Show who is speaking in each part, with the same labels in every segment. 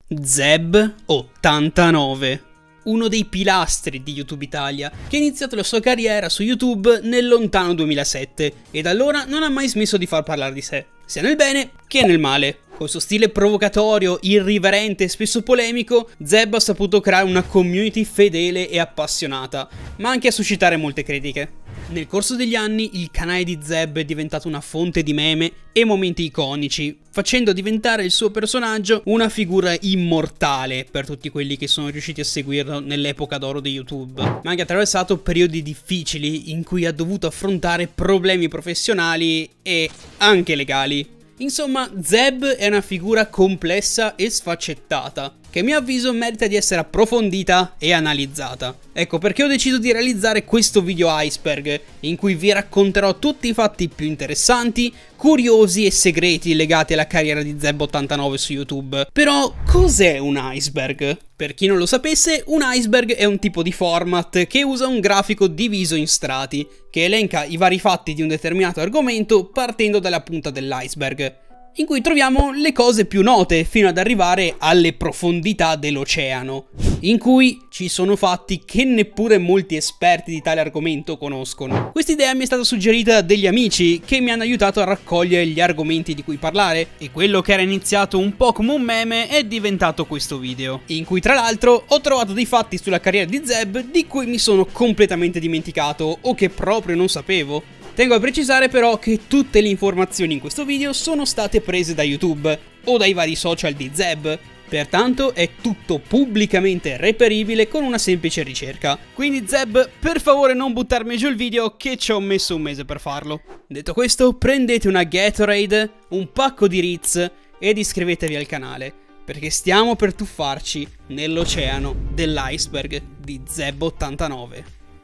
Speaker 1: Zeb89, uno dei pilastri di YouTube Italia, che ha iniziato la sua carriera su YouTube nel lontano 2007 e da allora non ha mai smesso di far parlare di sé, sia nel bene che nel male. Col suo stile provocatorio, irriverente e spesso polemico, Zeb ha saputo creare una community fedele e appassionata, ma anche a suscitare molte critiche. Nel corso degli anni il canale di Zeb è diventato una fonte di meme e momenti iconici, facendo diventare il suo personaggio una figura immortale per tutti quelli che sono riusciti a seguirlo nell'epoca d'oro di YouTube, ma anche attraversato periodi difficili in cui ha dovuto affrontare problemi professionali e anche legali. Insomma, Zeb è una figura complessa e sfaccettata, che a mio avviso merita di essere approfondita e analizzata. Ecco perché ho deciso di realizzare questo video iceberg, in cui vi racconterò tutti i fatti più interessanti, curiosi e segreti legati alla carriera di Zeb89 su YouTube. Però, cos'è un iceberg? Per chi non lo sapesse, un iceberg è un tipo di format che usa un grafico diviso in strati, che elenca i vari fatti di un determinato argomento partendo dalla punta dell'iceberg, in cui troviamo le cose più note fino ad arrivare alle profondità dell'oceano, in cui ci sono fatti che neppure molti esperti di tale argomento conoscono. Questa idea mi è stata suggerita da degli amici che mi hanno aiutato a raccogliere gli argomenti di cui parlare, e quello che era iniziato un po' come un meme è diventato questo video, in cui tra l'altro ho trovato dei fatti sulla carriera di Zeb di cui mi sono completamente dimenticato o che proprio non sapevo. Tengo a precisare però che tutte le informazioni in questo video sono state prese da YouTube o dai vari social di Zeb, pertanto è tutto pubblicamente reperibile con una semplice ricerca. Quindi Zeb, per favore non buttarmi giù il video che ci ho messo un mese per farlo. Detto questo, prendete una Gatorade, un pacco di Ritz ed iscrivetevi al canale, perché stiamo per tuffarci nell'oceano dell'iceberg di Zeb89.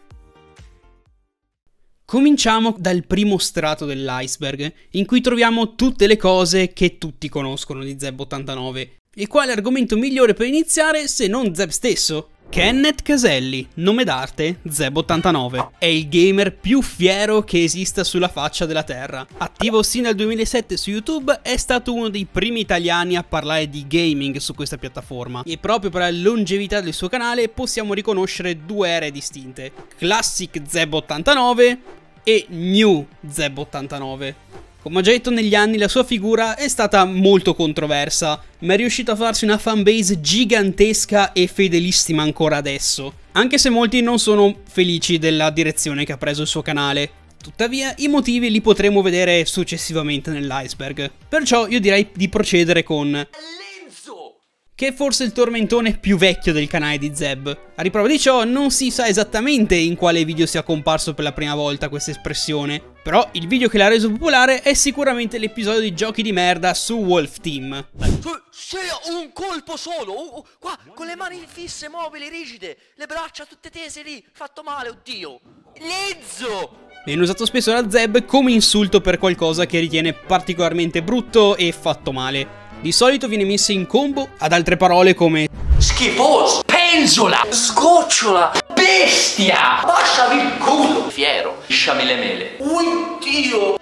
Speaker 1: Cominciamo dal primo strato dell'iceberg, in cui troviamo tutte le cose che tutti conoscono di Zeb89. E quale argomento migliore per iniziare se non Zeb stesso? Kenneth Caselli, nome d'arte Zeb89, è il gamer più fiero che esista sulla faccia della terra. Attivo sin dal 2007 su YouTube, è stato uno dei primi italiani a parlare di gaming su questa piattaforma, e proprio per la longevità del suo canale possiamo riconoscere due ere distinte: Classic Zeb89 e New Zeb89. Come ho già detto, negli anni la sua figura è stata molto controversa, ma è riuscito a farsi una fanbase gigantesca e fedelissima ancora adesso, anche se molti non sono felici della direzione che ha preso il suo canale. Tuttavia, i motivi li potremo vedere successivamente nell'iceberg. Perciò io direi di procedere con che è forse il tormentone più vecchio del canale di Zeb. A riprova di ciò, non si sa esattamente in quale video sia comparso per la prima volta questa espressione, però il video che l'ha reso popolare è sicuramente l'episodio di giochi di merda su Wolf Team.
Speaker 2: Sì, un colpo solo, qua, con le mani fisse, mobili, rigide, le braccia tutte tese lì, fatto male, oddio. Lezzo!
Speaker 1: Viene usato spesso da Zeb come insulto per qualcosa che ritiene particolarmente brutto e fatto male. Di solito viene messo in combo ad altre parole come
Speaker 2: schifoso, penzola, sgocciola, bestia, lasciami il culo, fiero, lisciami le mele, oddio,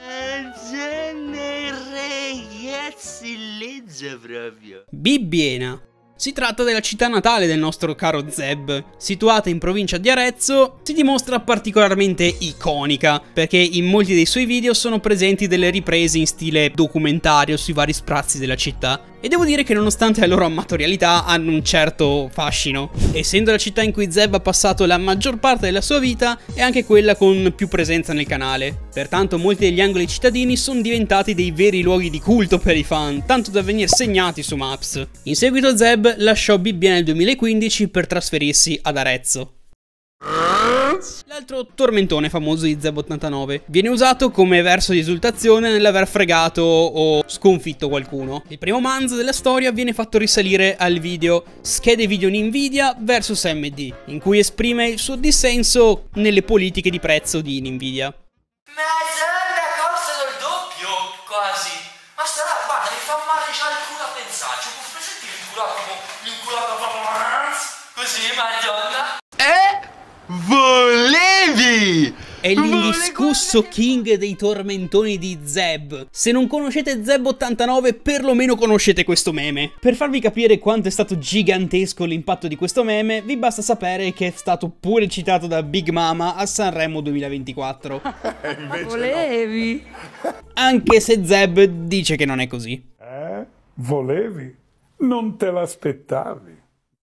Speaker 2: ragazzi, proprio.
Speaker 1: Bibbiena. Si tratta della città natale del nostro caro Zeb. Situata in provincia di Arezzo, si dimostra particolarmente iconica, perché in molti dei suoi video sono presenti delle riprese in stile documentario sui vari sprazzi della città. E devo dire che nonostante la loro amatorialità hanno un certo fascino. Essendo la città in cui Zeb ha passato la maggior parte della sua vita, è anche quella con più presenza nel canale. Pertanto molti degli angoli cittadini sono diventati dei veri luoghi di culto per i fan, tanto da venire segnati su Maps. In seguito Zeb lasciò Bibbiena nel 2015 per trasferirsi ad Arezzo. L'altro tormentone famoso di Zeb89 viene usato come verso di esultazione nell'aver fregato o sconfitto qualcuno. Il primo manzo della storia viene fatto risalire al video Schede video Nvidia vs AMD, in cui esprime il suo dissenso nelle politiche di prezzo di Nvidia.
Speaker 2: Ma sarebbe a costo del doppio, quasi. Ma sarà, guarda, mi fa male già il culo a pensarci. Puoi sentire l'inculato proprio così, madonna. Volevi
Speaker 1: è l'indiscusso king dei tormentoni di Zeb. Se non conoscete Zeb89, perlomeno conoscete questo meme. Per farvi capire quanto è stato gigantesco l'impatto di questo meme, vi basta sapere che è stato pure citato da Big Mama a Sanremo 2024.
Speaker 3: Volevi?
Speaker 1: Anche se Zeb dice che non è così.
Speaker 4: Volevi? Non te l'aspettavi.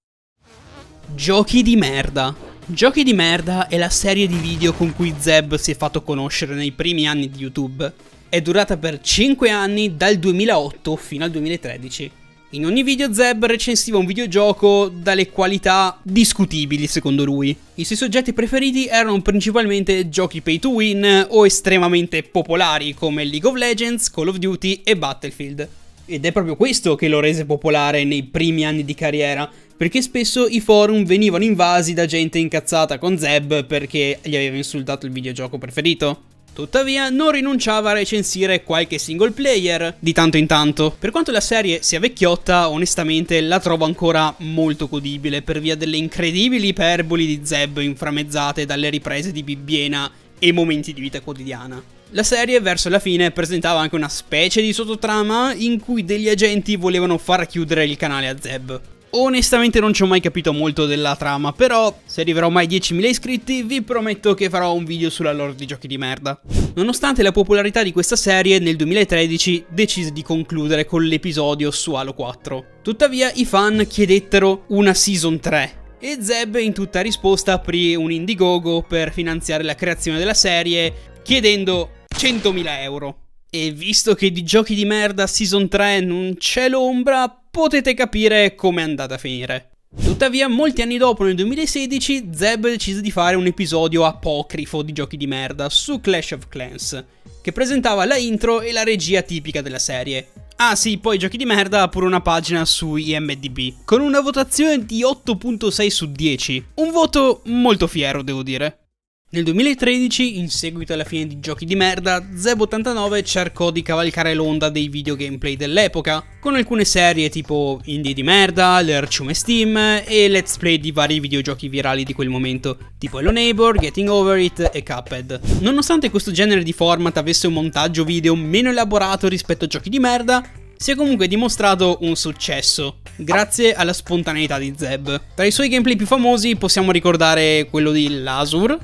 Speaker 1: Giochi di merda. Giochi di merda è la serie di video con cui Zeb si è fatto conoscere nei primi anni di YouTube. È durata per 5 anni, dal 2008 fino al 2013. In ogni video Zeb recensiva un videogioco dalle qualità discutibili secondo lui. I suoi soggetti preferiti erano principalmente giochi pay to win o estremamente popolari come League of Legends, Call of Duty e Battlefield. Ed è proprio questo che lo rese popolare nei primi anni di carriera, perché spesso i forum venivano invasi da gente incazzata con Zeb perché gli aveva insultato il videogioco preferito. Tuttavia non rinunciava a recensire qualche single player di tanto in tanto. Per quanto la serie sia vecchiotta, onestamente la trovo ancora molto godibile per via delle incredibili iperboli di Zeb inframmezzate dalle riprese di Bibbiena e momenti di vita quotidiana. La serie verso la fine presentava anche una specie di sottotrama in cui degli agenti volevano far chiudere il canale a Zeb. Onestamente non ci ho mai capito molto della trama, però se arriverò mai a 10.000 iscritti vi prometto che farò un video sulla lore di giochi di merda. Nonostante la popolarità di questa serie, nel 2013 decise di concludere con l'episodio su Halo 4. Tuttavia i fan chiedettero una Season 3. E Zeb in tutta risposta aprì un Indiegogo per finanziare la creazione della serie, chiedendo 100.000 euro. E visto che di giochi di merda Season 3 non c'è l'ombra, potete capire come è andata a finire. Tuttavia, molti anni dopo, nel 2016, Zeb decise di fare un episodio apocrifo di giochi di merda su Clash of Clans, che presentava la intro e la regia tipica della serie. Ah sì, poi Giochi di Merda ha pure una pagina su IMDb, con una votazione di 8.6 su 10. Un voto molto fiero, devo dire. Nel 2013, in seguito alla fine di Giochi di Merda, Zeb89 cercò di cavalcare l'onda dei video gameplay dell'epoca, con alcune serie tipo Indie di Merda, Lercium e Steam e let's play di vari videogiochi virali di quel momento, tipo Hello Neighbor, Getting Over It e Cuphead. Nonostante questo genere di format avesse un montaggio video meno elaborato rispetto a Giochi di Merda, si è comunque dimostrato un successo, grazie alla spontaneità di Zeb. Tra i suoi gameplay più famosi possiamo ricordare quello di Lasur.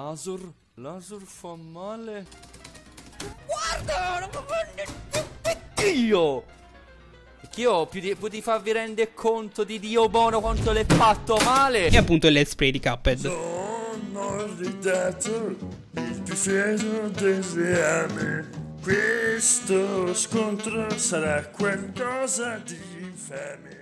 Speaker 3: Lasur fa male. Guarda, Dio! Che io più di farvi rendere conto di Dio buono quanto l'è fatto male.
Speaker 1: E appunto il let's play di Cuphead.
Speaker 5: Sono il dittato, il più fiero desiami. Questo scontro sarà qualcosa di infame.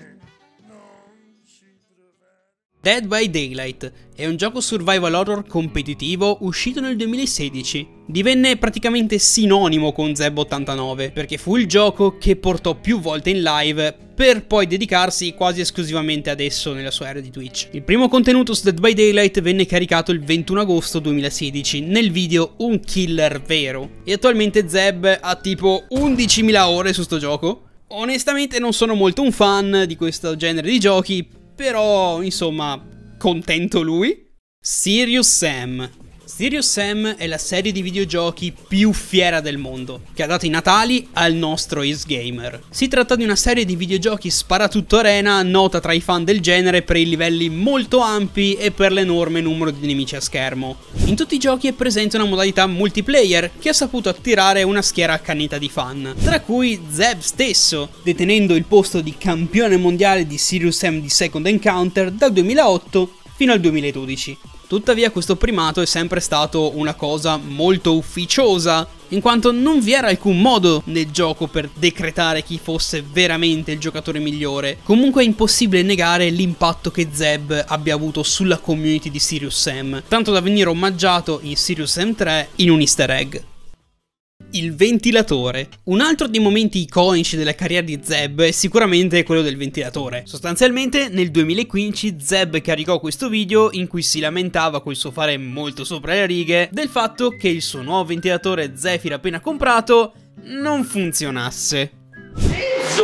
Speaker 1: Dead by Daylight è un gioco survival horror competitivo uscito nel 2016. Divenne praticamente sinonimo con Zeb89 perché fu il gioco che portò più volte in live per poi dedicarsi quasi esclusivamente ad esso nella sua era di Twitch. Il primo contenuto su Dead by Daylight venne caricato il 21 agosto 2016 nel video Un Killer Vero e attualmente Zeb ha tipo 11.000 ore su sto gioco. Onestamente non sono molto un fan di questo genere di giochi, però, insomma, contento lui. Serious Sam. Serious Sam è la serie di videogiochi più fiera del mondo, che ha dato i natali al nostro Ace Gamer. Si tratta di una serie di videogiochi sparatutto arena nota tra i fan del genere per i livelli molto ampi e per l'enorme numero di nemici a schermo. In tutti i giochi è presente una modalità multiplayer che ha saputo attirare una schiera accanita di fan, tra cui Zeb stesso, detenendo il posto di campione mondiale di Serious Sam di Second Encounter dal 2008 fino al 2012. Tuttavia questo primato è sempre stato una cosa molto ufficiosa, in quanto non vi era alcun modo nel gioco per decretare chi fosse veramente il giocatore migliore. Comunque è impossibile negare l'impatto che Zeb abbia avuto sulla community di Serious Sam, tanto da venire omaggiato in Serious Sam 3 in un easter egg. Il ventilatore. Un altro dei momenti iconici della carriera di Zeb è sicuramente quello del ventilatore. Sostanzialmente nel 2015 Zeb caricò questo video in cui si lamentava col suo fare molto sopra le righe del fatto che il suo nuovo ventilatore Zephyr appena comprato non funzionasse.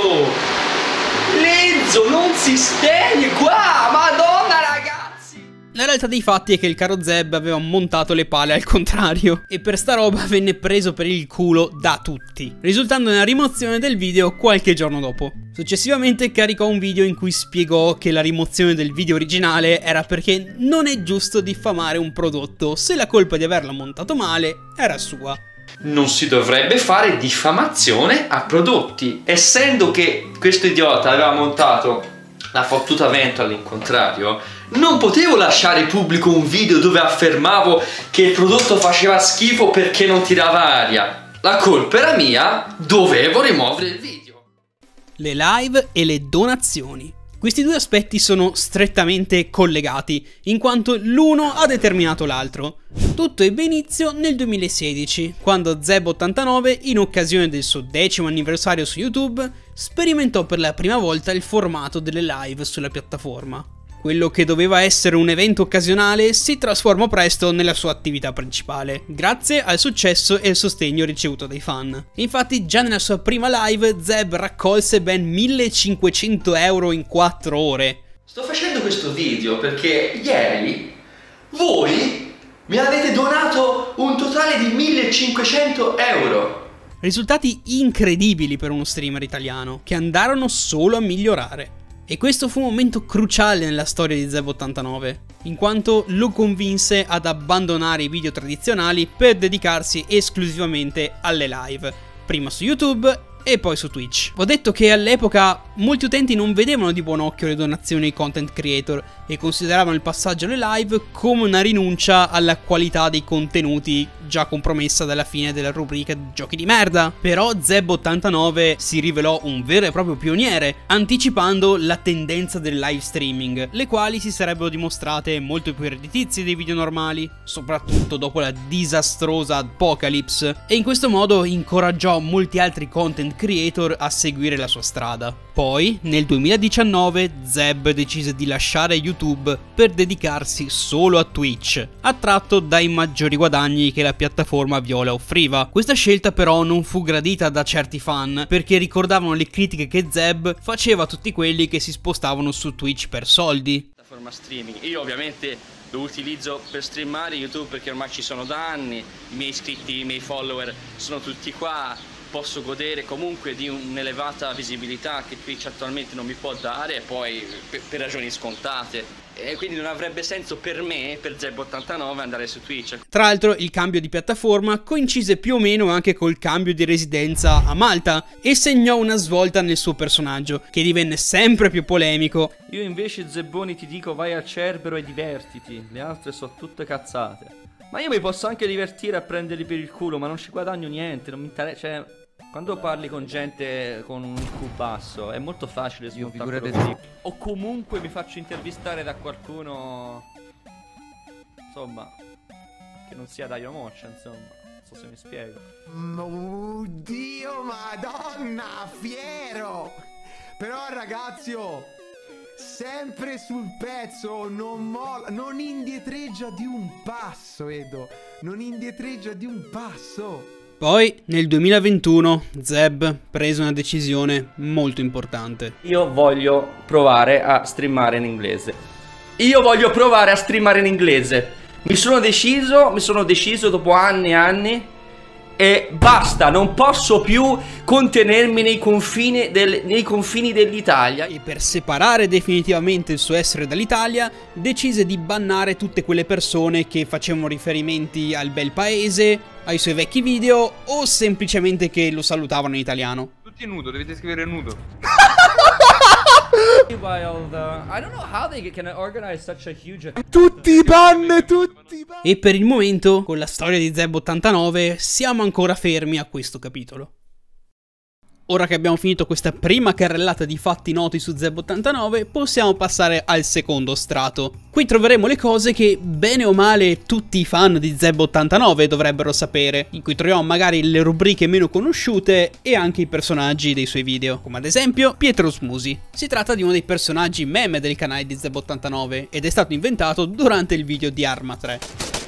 Speaker 2: Lenzo, non si spegne qua, madonna ragazzi!
Speaker 1: La realtà dei fatti è che il caro Zeb aveva montato le pale al contrario e per sta roba venne preso per il culo da tutti, risultando nella rimozione del video qualche giorno dopo. Successivamente caricò un video in cui spiegò che la rimozione del video originale era perché non è giusto diffamare un prodotto se la colpa di averlo montato male era sua.
Speaker 2: Non si dovrebbe fare diffamazione a prodotti, essendo che questo idiota aveva montato la fottuta vento all'incontrario. Non potevo lasciare pubblico un video dove affermavo che il prodotto faceva schifo perché non tirava aria. La colpa era mia, dovevo rimuovere il video.
Speaker 1: Le live e le donazioni. Questi due aspetti sono strettamente collegati, in quanto l'uno ha determinato l'altro. Tutto ebbe inizio nel 2016, quando Zeb89, in occasione del suo 10° anniversario su YouTube, sperimentò per la prima volta il formato delle live sulla piattaforma. Quello che doveva essere un evento occasionale si trasformò presto nella sua attività principale, grazie al successo e il sostegno ricevuto dai fan. Infatti già nella sua prima live Zeb raccolse ben 1500 euro in 4 ore.
Speaker 2: Sto facendo questo video perché ieri voi mi avete donato un totale di 1500 euro.
Speaker 1: Risultati incredibili per uno streamer italiano, che andarono solo a migliorare. E questo fu un momento cruciale nella storia di Zeb89, in quanto lo convinse ad abbandonare i video tradizionali per dedicarsi esclusivamente alle live, prima su YouTube e poi su Twitch. Ho detto che all'epoca molti utenti non vedevano di buon occhio le donazioni ai content creator e consideravano il passaggio alle live come una rinuncia alla qualità dei contenuti già compromessa dalla fine della rubrica giochi di merda. Però Zeb89 si rivelò un vero e proprio pioniere, anticipando la tendenza del live streaming, le quali si sarebbero dimostrate molto più redditizie dei video normali, soprattutto dopo la disastrosa Apocalypse, e in questo modo incoraggiò molti altri content creator a seguire la sua strada. Poi, nel 2019, Zeb decise di lasciare YouTube per dedicarsi solo a Twitch, attratto dai maggiori guadagni che la piattaforma viola offriva. Questa scelta però non fu gradita da certi fan, perché ricordavano le critiche che Zeb faceva a tutti quelli che si spostavano su Twitch per soldi.
Speaker 2: Piattaforma streaming, io ovviamente lo utilizzo per streamare YouTube perché ormai ci sono da anni, i miei iscritti, i miei follower sono tutti qua, posso godere comunque di un'elevata visibilità che Twitch attualmente non mi può dare, e poi per ragioni scontate. E quindi non avrebbe senso per me, per Zeb89, andare su Twitch.
Speaker 1: Tra l'altro il cambio di piattaforma coincise più o meno anche col cambio di residenza a Malta e segnò una svolta nel suo personaggio, che divenne sempre più polemico.
Speaker 3: Io invece, Zebboni, ti dico vai al Cerbero e divertiti, le altre sono tutte cazzate. Ma io mi posso anche divertire a prenderli per il culo, ma non ci guadagno niente, non mi interessa, cioè... Quando parli con gente con un IQ basso è molto facile smontarlo, o comunque mi faccio intervistare da qualcuno, insomma, che non sia Dario Moccia, insomma, non so se mi spiego.
Speaker 6: Dio, madonna, fiero! Però ragazzi, sempre sul pezzo, non molla, non indietreggia di un passo, Edo, non indietreggia di un passo.
Speaker 1: Poi, nel 2021, Zeb prese una decisione molto importante.
Speaker 3: Io voglio provare a streamare in inglese. Io voglio provare a streamare in inglese. Mi sono deciso dopo anni e anni. E basta, non posso più contenermi nei confini dell'Italia.
Speaker 1: E per separare definitivamente il suo essere dall'Italia, decise di bannare tutte quelle persone che facevano riferimenti al bel paese, ai suoi vecchi video o semplicemente che lo salutavano in italiano.
Speaker 7: Tutti nudo, dovete scrivere nudo.
Speaker 6: Tutti ban, tutti ban.
Speaker 1: E per il momento, con la storia di Zeb89, siamo ancora fermi a questo capitolo. Ora che abbiamo finito questa prima carrellata di fatti noti su Zeb89, possiamo passare al secondo strato. Qui troveremo le cose che, bene o male, tutti i fan di Zeb89 dovrebbero sapere, in cui troviamo magari le rubriche meno conosciute e anche i personaggi dei suoi video, come ad esempio Pietro Smusi. Si tratta di uno dei personaggi meme del canale di Zeb89 ed è stato inventato durante il video di Arma 3.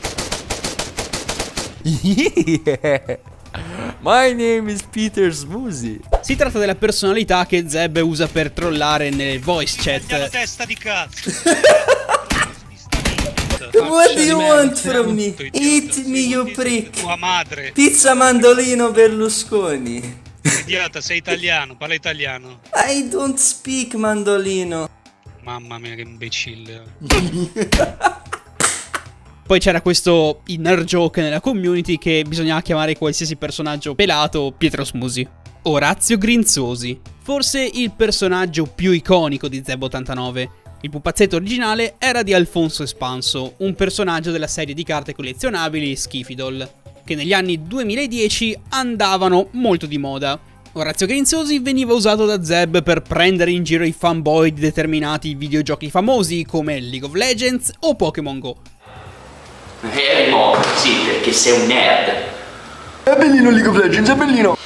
Speaker 3: Yeah. My name is Peter Smusi.
Speaker 1: Si tratta della personalità che Zeb usa per trollare nelle voice chat.
Speaker 8: La testa di cazzo.
Speaker 2: What do you want from me? Eat me, you prick.
Speaker 8: Tua madre.
Speaker 2: Pizza mandolino Berlusconi.
Speaker 8: Idiota, sei italiano, parla italiano.
Speaker 2: I don't speak mandolino.
Speaker 8: Mamma mia, che imbecille.
Speaker 1: Poi c'era questo inner joke nella community che bisognava chiamare qualsiasi personaggio pelato Pietro Smusi. Orazio Grinzosi, forse il personaggio più iconico di Zeb89. Il pupazzetto originale era di Alfonso Espanso, un personaggio della serie di carte collezionabili Schifidol, che negli anni 2010 andavano molto di moda. Orazio Grinzosi veniva usato da Zeb per prendere in giro i fanboy di determinati videogiochi famosi come League of Legends o Pokémon Go.
Speaker 2: Sì, perché sei un nerd.
Speaker 6: È bellino League of Legends, è bellino.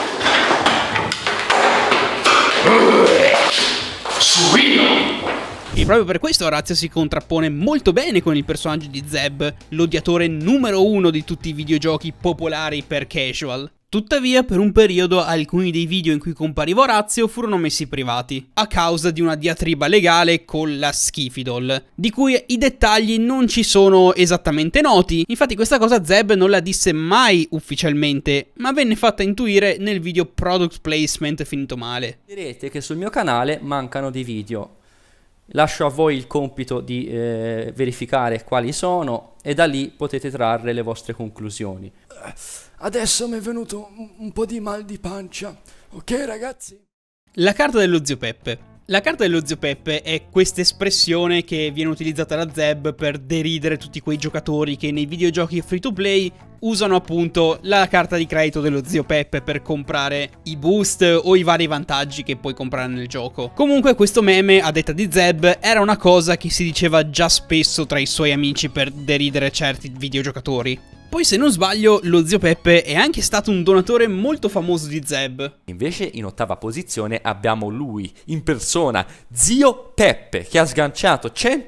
Speaker 1: E proprio per questo Orazio si contrappone molto bene con il personaggio di Zeb, l'odiatore numero 1 di tutti i videogiochi popolari per casual. Tuttavia, per un periodo alcuni dei video in cui compariva Orazio furono messi privati, a causa di una diatriba legale con la Schifidol, di cui i dettagli non ci sono esattamente noti. Infatti questa cosa Zeb non la disse mai ufficialmente, ma venne fatta intuire nel video product placement finito male.
Speaker 3: Direte che sul mio canale mancano dei video. Lascio a voi il compito di verificare quali sono e da lì potete trarre le vostre conclusioni.
Speaker 6: Adesso mi è venuto un po' di mal di pancia. Ok ragazzi?
Speaker 1: La carta dello zio Peppe. La carta dello zio Peppe è questa espressione che viene utilizzata da Zeb per deridere tutti quei giocatori che nei videogiochi free to play usano appunto la carta di credito dello zio Peppe per comprare i boost o i vari vantaggi che puoi comprare nel gioco. Comunque questo meme, a detta di Zeb, era una cosa che si diceva già spesso tra i suoi amici per deridere certi videogiocatori. Poi se non sbaglio lo zio Peppe è anche stato un donatore molto famoso di Zeb.
Speaker 3: Invece in ottava posizione abbiamo lui, in persona, zio Peppe, che ha sganciato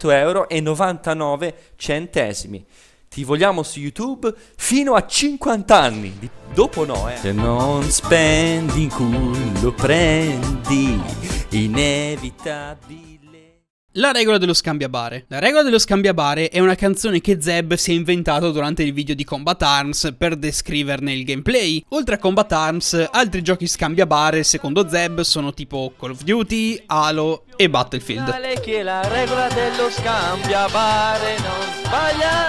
Speaker 3: 100,99 €. Ti vogliamo su YouTube fino a 50 anni. Dopo no, Se non spendi in culo prendi, inevitabile.
Speaker 1: La regola dello scambiabare. La regola dello scambiabare è una canzone che Zeb si è inventato durante il video di Combat Arms per descriverne il gameplay. Oltre a Combat Arms, altri giochi scambiabare secondo Zeb sono tipo Call of Duty, Halo e Battlefield.
Speaker 9: Che la regola dello scambiabare non sbaglia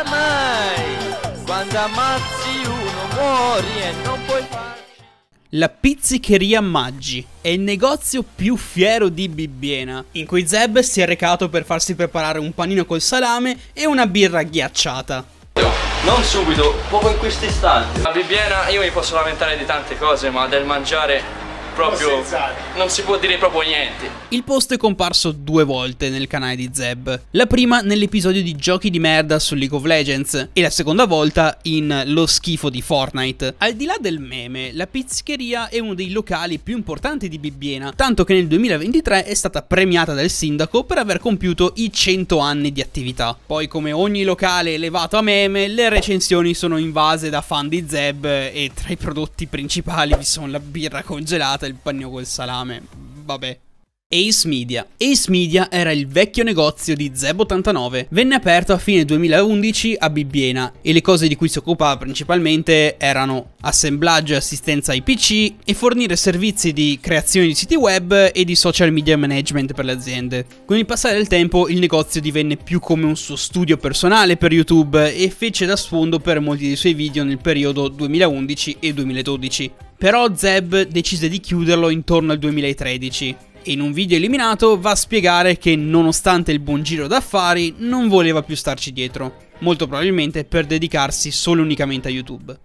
Speaker 9: mai. Quando ammazzi uno muori e non puoi fare.
Speaker 1: La pizzicheria Maggi è il negozio più fiero di Bibbiena, in cui Zeb si è recato per farsi preparare un panino col salame e una birra ghiacciata.
Speaker 2: Non subito, proprio in questo istante. A Bibbiena io mi posso lamentare di tante cose, ma del mangiare proprio non si può dire proprio niente.
Speaker 1: Il post è comparso 2 volte nel canale di Zeb. La prima nell'episodio di giochi di merda su League of Legends e la seconda volta in Lo schifo di Fortnite. Al di là del meme, la pizzeria è uno dei locali più importanti di Bibbiena, tanto che nel 2023 è stata premiata dal sindaco per aver compiuto i 100 anni di attività. Poi, come ogni locale elevato a meme, le recensioni sono invase da fan di Zeb e tra i prodotti principali vi sono la birra congelata e il panino col salame. Vabbè. Ace Media. Ace Media era il vecchio negozio di Zeb89. Venne aperto a fine 2011 a Bibbiena e le cose di cui si occupava principalmente erano assemblaggio e assistenza ai PC e fornire servizi di creazione di siti web e di social media management per le aziende. Con il passare del tempo il negozio divenne più come un suo studio personale per YouTube e fece da sfondo per molti dei suoi video nel periodo 2011 e 2012. Però Zeb decise di chiuderlo intorno al 2013. In un video eliminato va a spiegare che nonostante il buon giro d'affari non voleva più starci dietro, molto probabilmente per dedicarsi solo e unicamente a YouTube.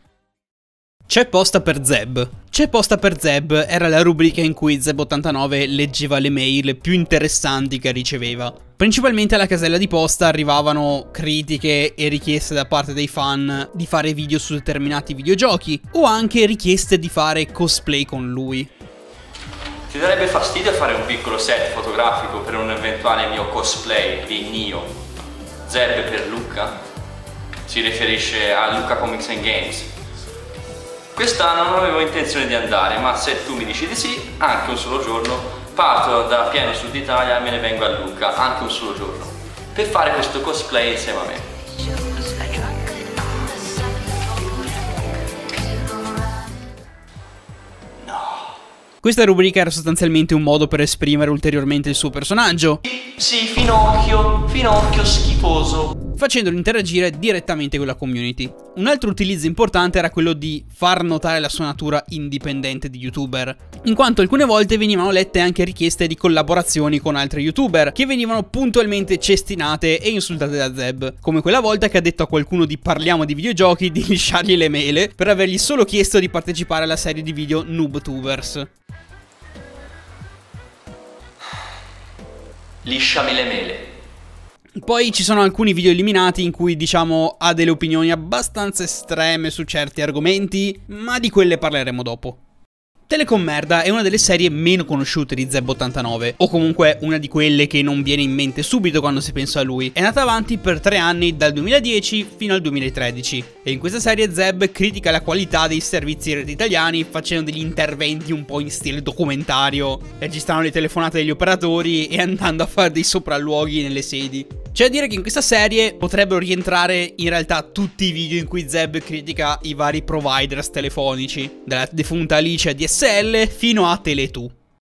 Speaker 1: C'è posta per Zeb. C'è posta per Zeb era la rubrica in cui Zeb89 leggeva le mail più interessanti che riceveva. Principalmente alla casella di posta arrivavano critiche e richieste da parte dei fan di fare video su determinati videogiochi o anche richieste di fare cosplay con lui.
Speaker 2: Ti darebbe fastidio fare un piccolo set fotografico per un eventuale mio cosplay di Nio? Zeb per Luca? Si riferisce a Luca Comics and Games. Quest'anno non avevo intenzione di andare, ma se tu mi dici di sì, anche un solo giorno, parto da pieno Sud Italia e me ne vengo a Lucca, anche un solo giorno, per fare questo cosplay insieme a me.
Speaker 1: Questa rubrica era sostanzialmente un modo per esprimere ulteriormente il suo personaggio.
Speaker 9: Sì, Finocchio schifoso.
Speaker 1: Facendolo interagire direttamente con la community. Un altro utilizzo importante era quello di far notare la sua natura indipendente di youtuber, in quanto alcune volte venivano lette anche richieste di collaborazioni con altri youtuber, che venivano puntualmente cestinate e insultate da Zeb, come quella volta che ha detto a qualcuno di Parliamo di videogiochi di lisciargli le mele per avergli solo chiesto di partecipare alla serie di video NoobTubers.
Speaker 9: Lisciami le mele.
Speaker 1: Poi ci sono alcuni video eliminati in cui, diciamo, ha delle opinioni abbastanza estreme su certi argomenti, ma di quelle parleremo dopo. Telecom Merda è una delle serie meno conosciute di Zeb89, o comunque una di quelle che non viene in mente subito quando si pensa a lui. È nata avanti per 3 anni, dal 2010 fino al 2013, e in questa serie Zeb critica la qualità dei servizi reti italiani facendo degli interventi un po' in stile documentario, registrando le telefonate degli operatori e andando a fare dei sopralluoghi nelle sedi. C'è da dire che in questa serie potrebbero rientrare in realtà tutti i video in cui Zeb critica i vari providers telefonici, dalla defunta Alice DSL fino a Tele2.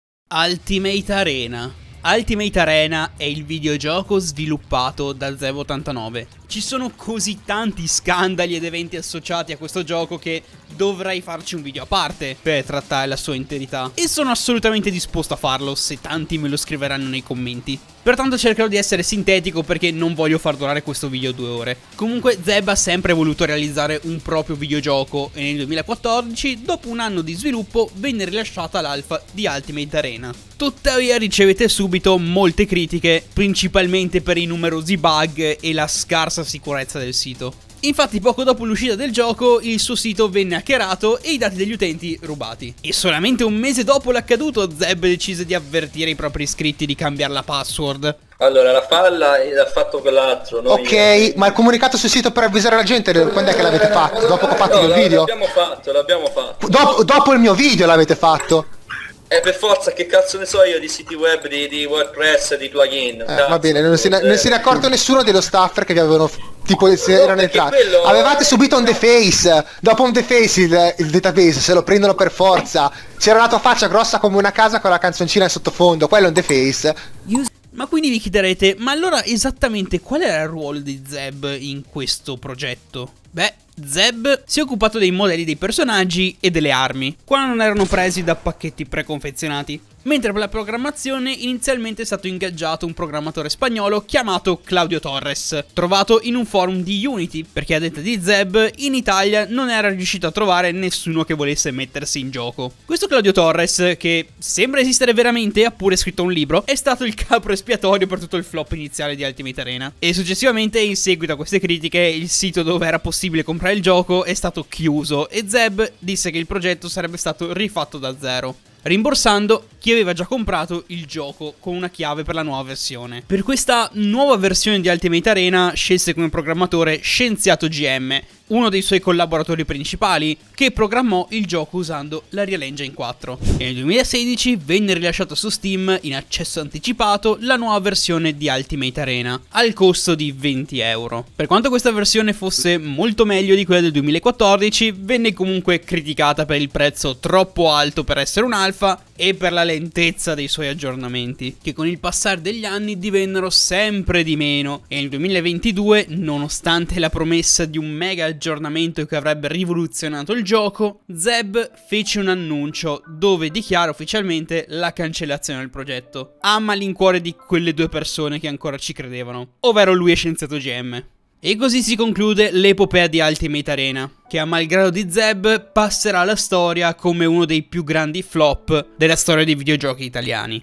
Speaker 1: Ultimate Arena. Ultimate Arena è il videogioco sviluppato da Zeb89. Ci sono così tanti scandali ed eventi associati a questo gioco che dovrei farci un video a parte per trattare la sua interità. E sono assolutamente disposto a farlo se tanti me lo scriveranno nei commenti. Pertanto cercherò di essere sintetico perché non voglio far durare questo video 2 ore. Comunque Zeb ha sempre voluto realizzare un proprio videogioco e nel 2014, dopo un anno di sviluppo, venne rilasciata l'alfa di Ultimate Arena. Tuttavia ricevette subito molte critiche, principalmente per i numerosi bug e la scarsa sicurezza del sito. Infatti poco dopo l'uscita del gioco il suo sito venne hackerato e i dati degli utenti rubati. E solamente un mese dopo l'accaduto Zeb decise di avvertire i propri iscritti di cambiare la password.
Speaker 10: Allora la falla l'ha fatto quell'altro.
Speaker 11: Ok, ma il comunicato sul sito per avvisare la gente quando è che l'avete fatto? Dopo che ho fatto il video?
Speaker 10: L'abbiamo fatto.
Speaker 11: Dopo il mio video l'avete fatto?
Speaker 10: Per forza, che cazzo ne so io di siti web, di WordPress, di plugin.
Speaker 11: Va bene, non se ne è accorto nessuno dello staffer che vi avevano tipo erano entrati. Avevate subito un deface. Dopo un deface il database se lo prendono per forza. C'era la tua faccia grossa come una casa con la canzoncina in sottofondo. Quello è un deface.
Speaker 1: Ma quindi vi chiederete, ma allora esattamente qual era il ruolo di Zeb in questo progetto? Beh, Zeb si è occupato dei modelli dei personaggi e delle armi, quando non erano presi da pacchetti preconfezionati. Mentre per la programmazione inizialmente è stato ingaggiato un programmatore spagnolo chiamato Claudio Torres, trovato in un forum di Unity, perché a detta di Zeb in Italia non era riuscito a trovare nessuno che volesse mettersi in gioco. Questo Claudio Torres, che sembra esistere veramente, ha pure scritto un libro, è stato il capro espiatorio per tutto il flop iniziale di Ultimate Arena. E successivamente, in seguito a queste critiche, il sito dove era possibile comprare il gioco è stato chiuso e Zeb disse che il progetto sarebbe stato rifatto da zero, rimborsando chi aveva già comprato il gioco con una chiave per la nuova versione. Per questa nuova versione di Ultimate Arena scelse come programmatore Scienziato GM, uno dei suoi collaboratori principali, che programmò il gioco usando la Real Engine 4. E nel 2016 venne rilasciato su Steam in accesso anticipato la nuova versione di Ultimate Arena, al costo di 20 euro. Per quanto questa versione fosse molto meglio di quella del 2014, venne comunque criticata per il prezzo troppo alto per essere un alfa e per la lentezza dei suoi aggiornamenti, che con il passare degli anni divennero sempre di meno, e nel 2022, nonostante la promessa di un mega aggiornamento che avrebbe rivoluzionato il gioco, Zeb fece un annuncio dove dichiara ufficialmente la cancellazione del progetto, a malincuore di quelle due persone che ancora ci credevano, ovvero lui e Scienziato GM. E così si conclude l'epopea di Ultimate Arena, che a malgrado di Zeb passerà alla storia come uno dei più grandi flop della storia dei videogiochi italiani.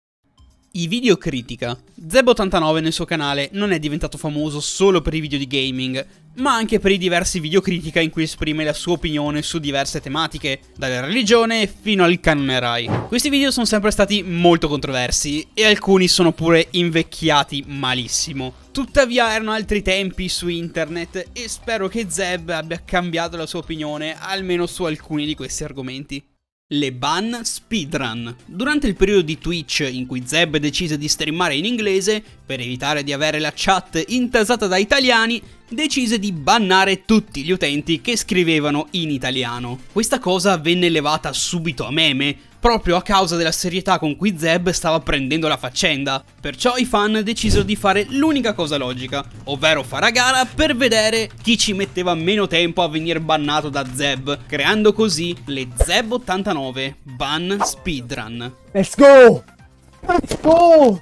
Speaker 1: I video critica. Zeb89 nel suo canale non è diventato famoso solo per i video di gaming, ma anche per i diversi video critica in cui esprime la sua opinione su diverse tematiche, dalla religione fino al canone Rai. Questi video sono sempre stati molto controversi e alcuni sono pure invecchiati malissimo. Tuttavia erano altri tempi su internet e spero che Zeb abbia cambiato la sua opinione almeno su alcuni di questi argomenti. Le ban speedrun. Durante il periodo di Twitch in cui Zeb decise di streamare in inglese, per evitare di avere la chat intasata da italiani, decise di bannare tutti gli utenti che scrivevano in italiano. Questa cosa venne elevata subito a meme, proprio a causa della serietà con cui Zeb stava prendendo la faccenda. Perciò i fan decisero di fare l'unica cosa logica, ovvero fare a gara per vedere chi ci metteva meno tempo a venire bannato da Zeb, creando così le Zeb89 ban speedrun.
Speaker 12: Let's go! Let's go!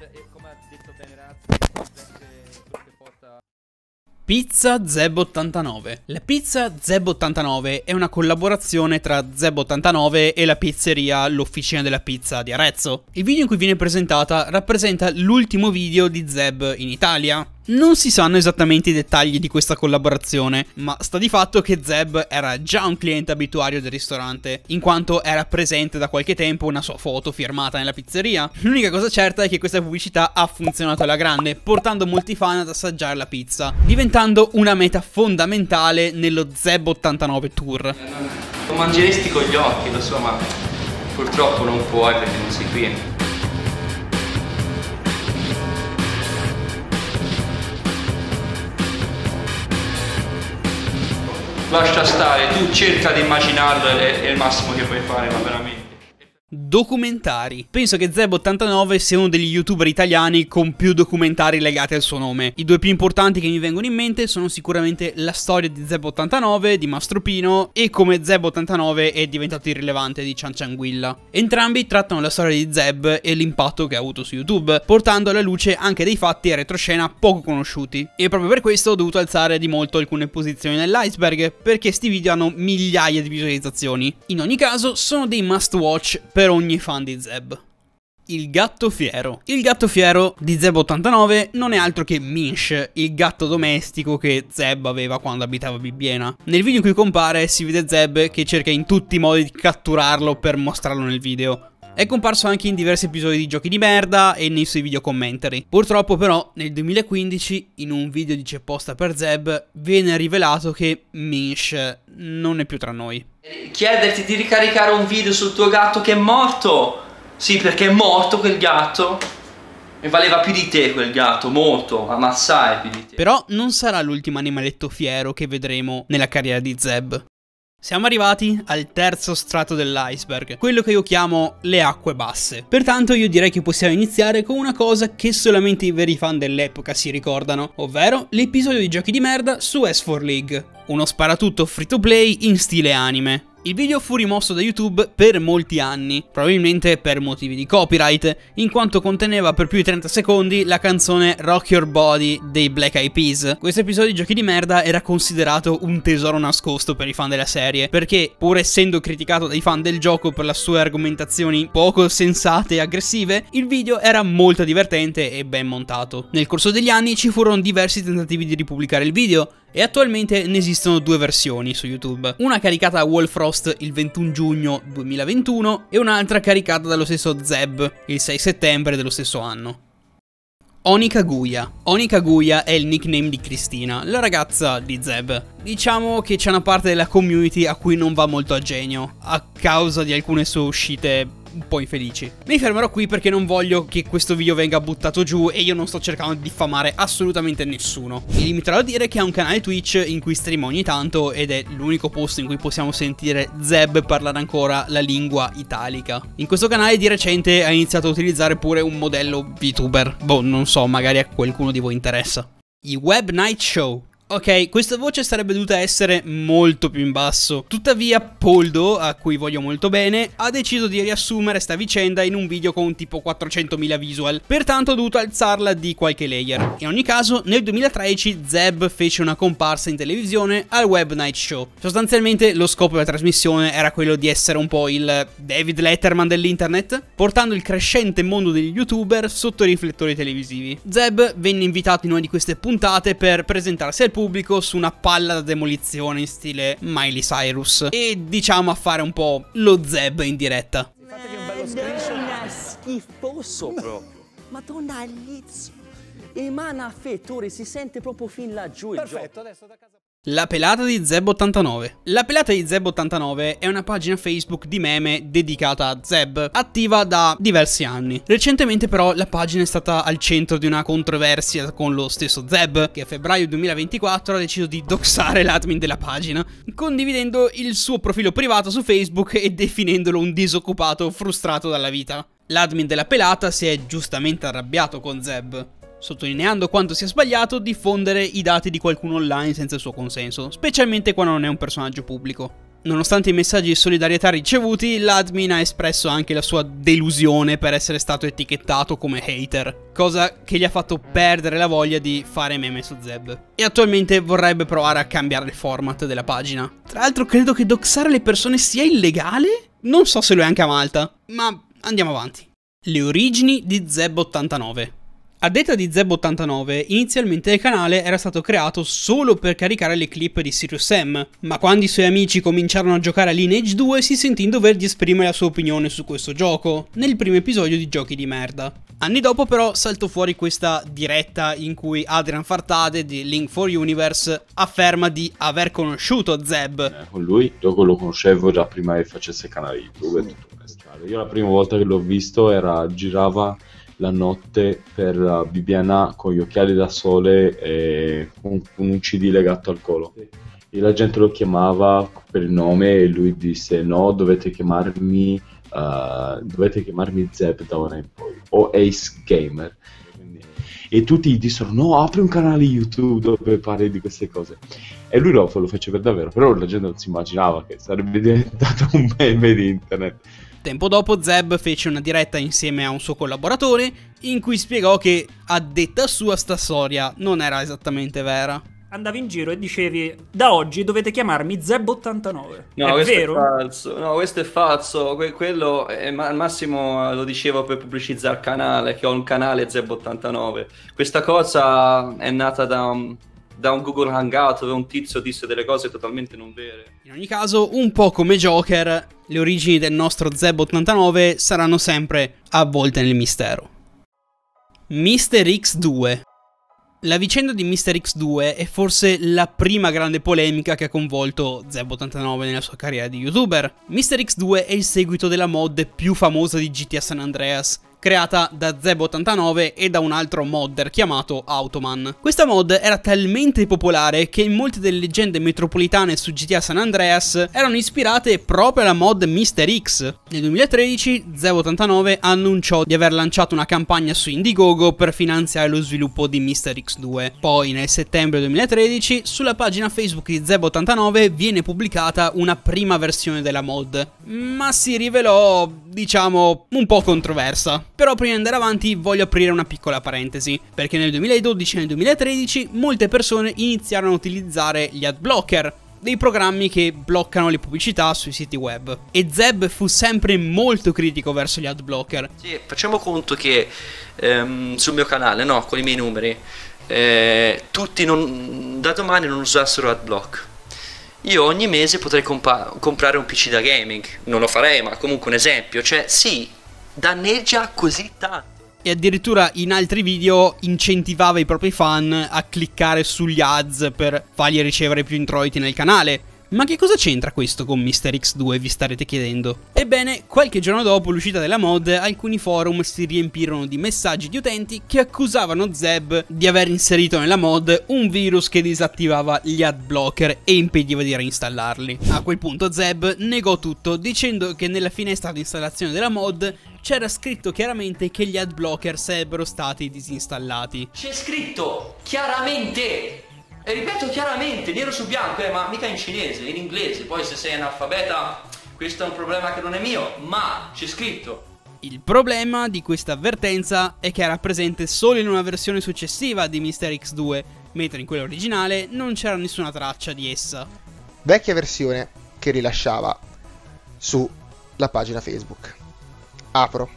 Speaker 1: Pizza Zeb89. La pizza Zeb89 è una collaborazione tra Zeb89 e la pizzeria L'Officina della Pizza di Arezzo. Il video in cui viene presentata rappresenta l'ultimo video di Zeb in Italia. Non si sanno esattamente i dettagli di questa collaborazione, ma sta di fatto che Zeb era già un cliente abituario del ristorante, in quanto era presente da qualche tempo una sua foto firmata nella pizzeria. L'unica cosa certa è che questa pubblicità ha funzionato alla grande, portando molti fan ad assaggiare la pizza, diventando una meta fondamentale nello Zeb89 Tour.
Speaker 2: Lo mangeresti con gli occhi, lo so, ma purtroppo non puoi perché non sei qui. Lascia stare, tu cerca di immaginarlo, è il massimo che puoi fare, ma veramente.
Speaker 1: Documentari. Penso che Zeb89 sia uno degli youtuber italiani con più documentari legati al suo nome. I due più importanti che mi vengono in mente sono sicuramente la storia di Zeb89 di Mastro Pino e come Zeb89 è diventato irrilevante di Ciancianguilla. Entrambi trattano la storia di Zeb e l'impatto che ha avuto su YouTube, portando alla luce anche dei fatti e retroscena poco conosciuti. E proprio per questo ho dovuto alzare di molto alcune posizioni nell'iceberg, perché sti video hanno migliaia di visualizzazioni. In ogni caso sono dei must watch per ogni fan di Zeb. Il gatto fiero. Il gatto fiero di Zeb89 non è altro che Minch, il gatto domestico che Zeb aveva quando abitava a Bibbiena. Nel video in cui compare si vede Zeb che cerca in tutti i modi di catturarlo per mostrarlo nel video. È comparso anche in diversi episodi di Giochi di Merda e nei suoi video commentary. Purtroppo però nel 2015 in un video di C'è posta per Zeb viene rivelato che Minch non è più tra noi.
Speaker 2: Chiederti di ricaricare un video sul tuo gatto che è morto. Sì, perché è morto quel gatto e valeva più di te quel gatto, molto, ma assai più di te.
Speaker 1: Però non sarà l'ultimo animaletto fiero che vedremo nella carriera di Zeb. Siamo arrivati al terzo strato dell'iceberg, quello che io chiamo le acque basse. Pertanto io direi che possiamo iniziare con una cosa che solamente i veri fan dell'epoca si ricordano, ovvero l'episodio di Giochi di Merda su S4 League, uno sparatutto free to play in stile anime. Il video fu rimosso da YouTube per molti anni, probabilmente per motivi di copyright, in quanto conteneva per più di 30 secondi la canzone Rock Your Body dei Black Eyed Peas. Questo episodio di Giochi di Merda era considerato un tesoro nascosto per i fan della serie, perché pur essendo criticato dai fan del gioco per le sue argomentazioni poco sensate e aggressive, il video era molto divertente e ben montato. Nel corso degli anni ci furono diversi tentativi di ripubblicare il video, e attualmente ne esistono due versioni su YouTube, una caricata da Wolfrost il 21 giugno 2021 e un'altra caricata dallo stesso Zeb il 6 settembre dello stesso anno. Oni Kaguya. Oni Kaguya è il nickname di Cristina, la ragazza di Zeb. Diciamo che c'è una parte della community a cui non va molto a genio, a causa di alcune sue uscite un po' infelici. Mi fermerò qui perché non voglio che questo video venga buttato giù e io non sto cercando di diffamare assolutamente nessuno. Mi limiterò a dire che ha un canale Twitch in cui streama ogni tanto ed è l'unico posto in cui possiamo sentire Zeb parlare ancora la lingua italica. In questo canale di recente ha iniziato a utilizzare pure un modello VTuber. Boh, non so, magari a qualcuno di voi interessa. I Web Night Show. Ok, questa voce sarebbe dovuta essere molto più in basso. Tuttavia Poldo, a cui voglio molto bene, ha deciso di riassumere sta vicenda in un video con tipo 400.000 visual. Pertanto ho dovuto alzarla di qualche layer. In ogni caso, nel 2013 Zeb fece una comparsa in televisione al Web Night Show. Sostanzialmente lo scopo della trasmissione era quello di essere un po' il David Letterman dell'internet, portando il crescente mondo degli youtuber sotto i riflettori televisivi. Zeb venne invitato in una di queste puntate per presentarsi al pubblico su una palla da demolizione in stile Miley Cyrus e diciamo a fare un po' lo Zeb in diretta.
Speaker 13: Fatevi un bello screenshot. Schifoso proprio. Madonna Liz. Emana fetore, si sente proprio fin laggiù il gioco.
Speaker 12: Adesso da casa.
Speaker 1: La pelata di Zeb89. La pelata di Zeb89 è una pagina Facebook di meme dedicata a Zeb, attiva da diversi anni. Recentemente però la pagina è stata al centro di una controversia con lo stesso Zeb, che a febbraio 2024 ha deciso di doxare l'admin della pagina, condividendo il suo profilo privato su Facebook e definendolo un disoccupato frustrato dalla vita. L'admin della pelata si è giustamente arrabbiato con Zeb, sottolineando quanto sia sbagliato diffondere i dati di qualcuno online senza il suo consenso, specialmente quando non è un personaggio pubblico. Nonostante i messaggi di solidarietà ricevuti, l'admin ha espresso anche la sua delusione per essere stato etichettato come hater, cosa che gli ha fatto perdere la voglia di fare meme su Zeb. E attualmente vorrebbe provare a cambiare il format della pagina. Tra l'altro credo che doxare le persone sia illegale? Non so se lo è anche a Malta, ma andiamo avanti. Le origini di Zeb89. A detta di Zeb89, inizialmente il canale era stato creato solo per caricare le clip di Serious Sam, ma quando i suoi amici cominciarono a giocare a Lineage 2 si sentì in dover di esprimere la sua opinione su questo gioco, nel primo episodio di Giochi di merda. Anni dopo però saltò fuori questa diretta in cui Adrian Fartade di Link for Universe afferma di aver conosciuto Zeb.
Speaker 14: Con lui, io lo conoscevo già prima che facesse canale YouTube e tutto questo. Io la prima volta che l'ho visto girava la notte per Bibbiena con gli occhiali da sole e con un CD legato al collo. E la gente lo chiamava per il nome e lui disse no, dovete chiamarmi Zeb da ora in poi, o Ace Gamer. E tutti gli dissero no, apri un canale YouTube dove parli di queste cose. E lui lo fece per davvero, però la gente non si immaginava che sarebbe diventato un meme di internet.
Speaker 1: Tempo dopo Zeb fece una diretta insieme a un suo collaboratore in cui spiegò che, a detta sua, sta storia non era esattamente vera.
Speaker 15: Andavi in giro e dicevi da oggi dovete chiamarmi Zeb89.
Speaker 3: No,
Speaker 15: è
Speaker 3: questo
Speaker 15: vero?
Speaker 3: è falso. No, questo è falso. Quello è, al massimo lo dicevo per pubblicizzare il canale, che ho un canale Zeb89. Questa cosa è nata da un Google Hangout dove un tizio disse delle cose totalmente non vere.
Speaker 1: In ogni caso, un po' come Joker, le origini del nostro Zeb89 saranno sempre avvolte nel mistero. Mr. X2. La vicenda di Mr. X2 è forse la prima grande polemica che ha coinvolto Zeb89 nella sua carriera di youtuber. Mr. X2 è il seguito della mod più famosa di GTA San Andreas, creata da Zeb89 e da un altro modder chiamato Automan. Questa mod era talmente popolare che molte delle leggende metropolitane su GTA San Andreas erano ispirate proprio alla mod Mr. X. Nel 2013 Zeb89 annunciò di aver lanciato una campagna su Indiegogo per finanziare lo sviluppo di Mr. X2. Poi nel settembre 2013 sulla pagina Facebook di Zeb89 viene pubblicata una prima versione della mod, ma si rivelò, diciamo, un po' controversa. Però prima di andare avanti voglio aprire una piccola parentesi, perché nel 2012 e nel 2013 molte persone iniziarono a utilizzare gli adblocker, dei programmi che bloccano le pubblicità sui siti web. E Zeb fu sempre molto critico verso gli adblocker.
Speaker 16: Sì, facciamo conto che sul mio canale, no, con i miei numeri, tutti da domani non usassero adblock. Io ogni mese potrei comprare un PC da gaming. Non lo farei, ma comunque un esempio. Cioè, sì, danneggia così tanto.
Speaker 1: E addirittura in altri video incentivava i propri fan a cliccare sugli ads per fargli ricevere più introiti nel canale. Ma che cosa c'entra questo con Mr. X2, vi starete chiedendo? Ebbene, qualche giorno dopo l'uscita della mod, alcuni forum si riempirono di messaggi di utenti che accusavano Zeb di aver inserito nella mod un virus che disattivava gli adblocker e impediva di reinstallarli. A quel punto Zeb negò tutto, dicendo che nella finestra di installazione della mod c'era scritto chiaramente che gli adblocker sarebbero stati disinstallati.
Speaker 16: C'è scritto chiaramente! E ripeto chiaramente, nero su bianco, ma mica in cinese, in inglese. Poi se sei analfabeta, questo è un problema che non è mio, ma c'è scritto.
Speaker 1: Il problema di questa avvertenza è che era presente solo in una versione successiva di Mr. X2, mentre in quella originale non c'era nessuna traccia di essa.
Speaker 11: Vecchia versione che rilasciava sulla pagina Facebook. Apro.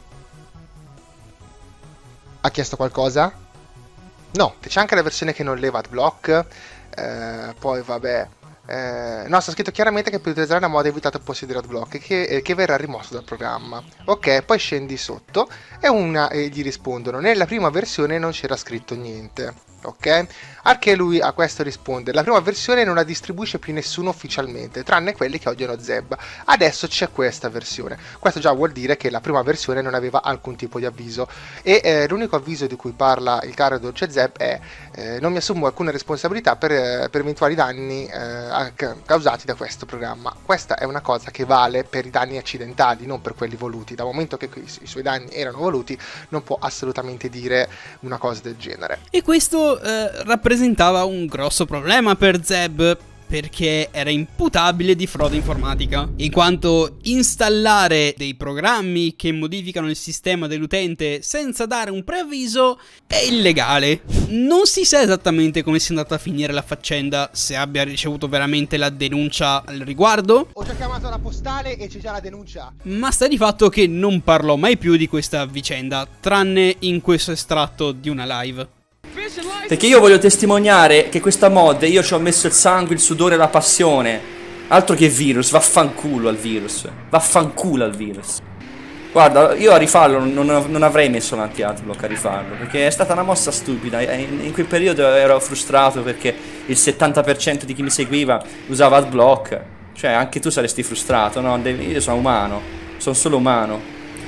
Speaker 11: Ha chiesto qualcosa? No, c'è anche la versione che non leva adblock, poi vabbè, no, sta scritto chiaramente che per utilizzare una mod evitato il possedere adblock che verrà rimosso dal programma. Ok, poi scendi sotto e gli rispondono, nella prima versione non c'era scritto niente. ok? Al che lui a questo risponde: la prima versione non la distribuisce più nessuno ufficialmente, tranne quelli che odiano Zeb. Adesso c'è questa versione. Questo già vuol dire che la prima versione non aveva alcun tipo di avviso, e l'unico avviso di cui parla il caro dolce Zeb è non mi assumo alcuna responsabilità per eventuali danni causati da questo programma. Questa è una cosa che vale per i danni accidentali, non per quelli voluti. Dal momento che i suoi danni erano voluti, non può assolutamente dire una cosa del genere.
Speaker 1: E questo rappresentava un grosso problema per Zeb, perché era imputabile di frode informatica, in quanto installare dei programmi che modificano il sistema dell'utente senza dare un preavviso è illegale. Non si sa esattamente come sia andata a finire la faccenda, se abbia ricevuto veramente la denuncia al riguardo.
Speaker 11: Ho già chiamato la postale e c'è già la denuncia.
Speaker 1: Ma sta di fatto che non parlò mai più di questa vicenda, tranne in questo estratto di una live.
Speaker 3: Perché io voglio testimoniare che questa mod io ci ho messo il sangue, il sudore e la passione. Altro che virus, vaffanculo al virus. Vaffanculo al virus. Guarda, io a rifarlo non avrei messo l'anti-adblock a rifarlo, perché è stata una mossa stupida. In quel periodo ero frustrato perché il 70% di chi mi seguiva usava adblock. Cioè, anche tu saresti frustrato, no? Io sono umano, sono solo umano.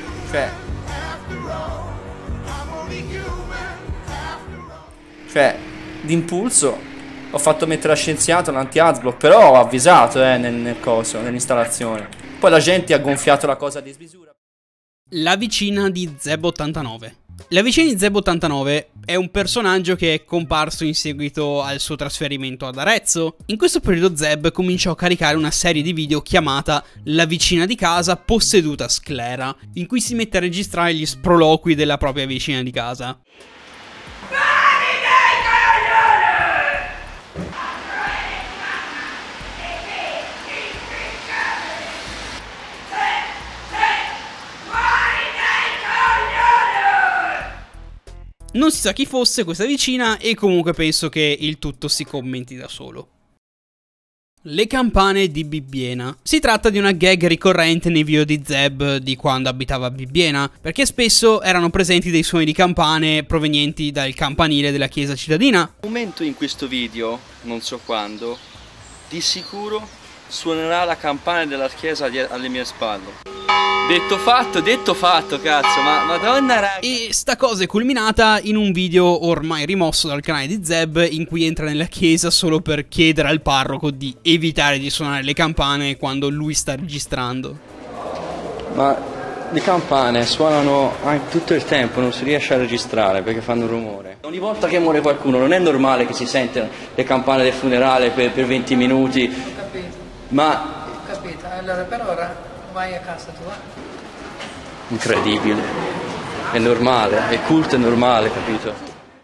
Speaker 3: Cioè, d'impulso ho fatto mettere a scienziato l'anti-adblock, però ho avvisato nel coso, nell'installazione. Poi la gente ha gonfiato la cosa di smisura.
Speaker 1: La vicina di Zeb89. La vicina di Zeb89 è un personaggio che è comparso in seguito al suo trasferimento ad Arezzo. In questo periodo Zeb cominciò a caricare una serie di video chiamata La vicina di casa posseduta sclera, in cui si mette a registrare gli sproloqui della propria vicina di casa. Non si sa chi fosse questa vicina e comunque penso che il tutto si commenti da solo. Le campane di Bibbiena. Si tratta di una gag ricorrente nei video di Zeb di quando abitava a Bibbiena, perché spesso erano presenti dei suoni di campane provenienti dal campanile della chiesa cittadina.
Speaker 16: Un momento in questo video, non so quando, di sicuro suonerà la campana della chiesa alle mie spalle. Detto fatto, cazzo, ma madonna raga.
Speaker 1: E sta cosa è culminata in un video ormai rimosso dal canale di Zeb, in cui entra nella chiesa solo per chiedere al parroco di evitare di suonare le campane quando lui sta registrando.
Speaker 16: Ma le campane suonano tutto il tempo, non si riesce a registrare perché fanno rumore. Ogni volta che muore qualcuno non è normale che si sentano le campane del funerale per 20 minuti.
Speaker 17: Ho capito.
Speaker 16: Ma...
Speaker 17: Ho capito, allora per ora vai a casa tua.
Speaker 16: Incredibile. È normale, è culto, è normale, capito?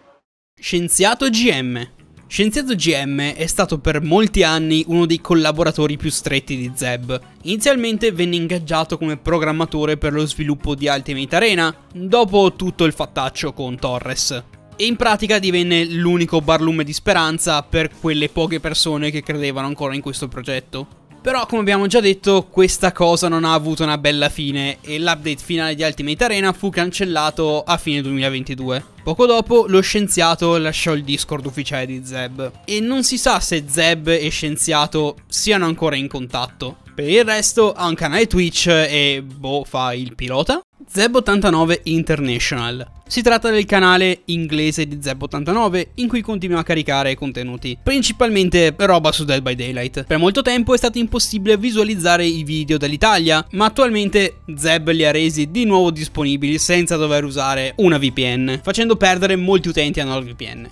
Speaker 1: Scienziato GM. Scienziato GM è stato per molti anni uno dei collaboratori più stretti di Zeb. Inizialmente venne ingaggiato come programmatore per lo sviluppo di Ultimate Arena, dopo tutto il fattaccio con Torres. E in pratica divenne l'unico barlume di speranza per quelle poche persone che credevano ancora in questo progetto. Però, come abbiamo già detto, questa cosa non ha avuto una bella fine e l'update finale di Ultimate Arena fu cancellato a fine 2022. Poco dopo lo scienziato lasciò il Discord ufficiale di Zeb e non si sa se Zeb e scienziato siano ancora in contatto. Per il resto ha un canale Twitch e fa il pilota. Zeb89 International. Si tratta del canale inglese di Zeb89 in cui continua a caricare contenuti, principalmente roba su Dead by Daylight. Per molto tempo è stato impossibile visualizzare i video dall'Italia, ma attualmente Zeb li ha resi di nuovo disponibili senza dover usare una VPN, facendo perdere molti utenti a NordVPN.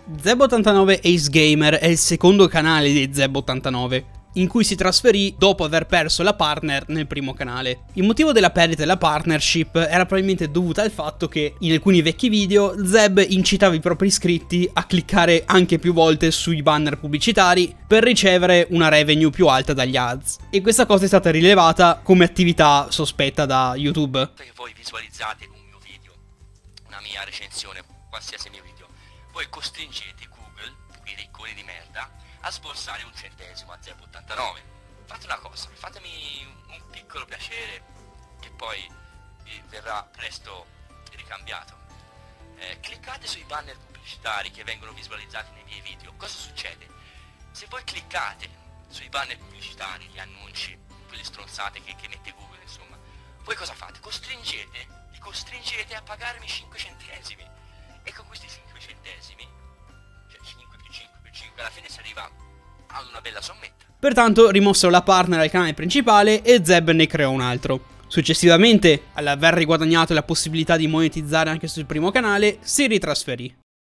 Speaker 1: Zeb89 Ace Gamer è il secondo canale di Zeb89, in cui si trasferì dopo aver perso la partner nel primo canale. Il motivo della perdita della partnership era probabilmente dovuta al fatto che in alcuni vecchi video Zeb incitava i propri iscritti a cliccare anche più volte sui banner pubblicitari per ricevere una revenue più alta dagli ads, e questa cosa è stata rilevata come attività sospetta da YouTube.
Speaker 16: Che voi visualizzate un mio video, una mia recensione, qualsiasi mio video, voi costringete Google, quei ricconi di merda, a sborsare un centesimo a Zeb89. Fate una cosa, fatemi un piccolo piacere che poi vi verrà presto ricambiato. Cliccate sui banner pubblicitari pubblicitari che vengono visualizzati nei miei video, cosa succede? Se voi cliccate sui banner pubblicitari, gli annunci, quelle stronzate che mette Google, insomma, voi cosa fate? Li costringete a pagarmi 5 centesimi. E con questi 5 centesimi, cioè 5 più 5 più 5, alla fine si arriva a una bella sommetta.
Speaker 1: Pertanto rimossero la partner al canale principale e Zeb ne creò un altro. Successivamente, all'aver riguadagnato la possibilità di monetizzare anche sul primo canale, si ritrasferì.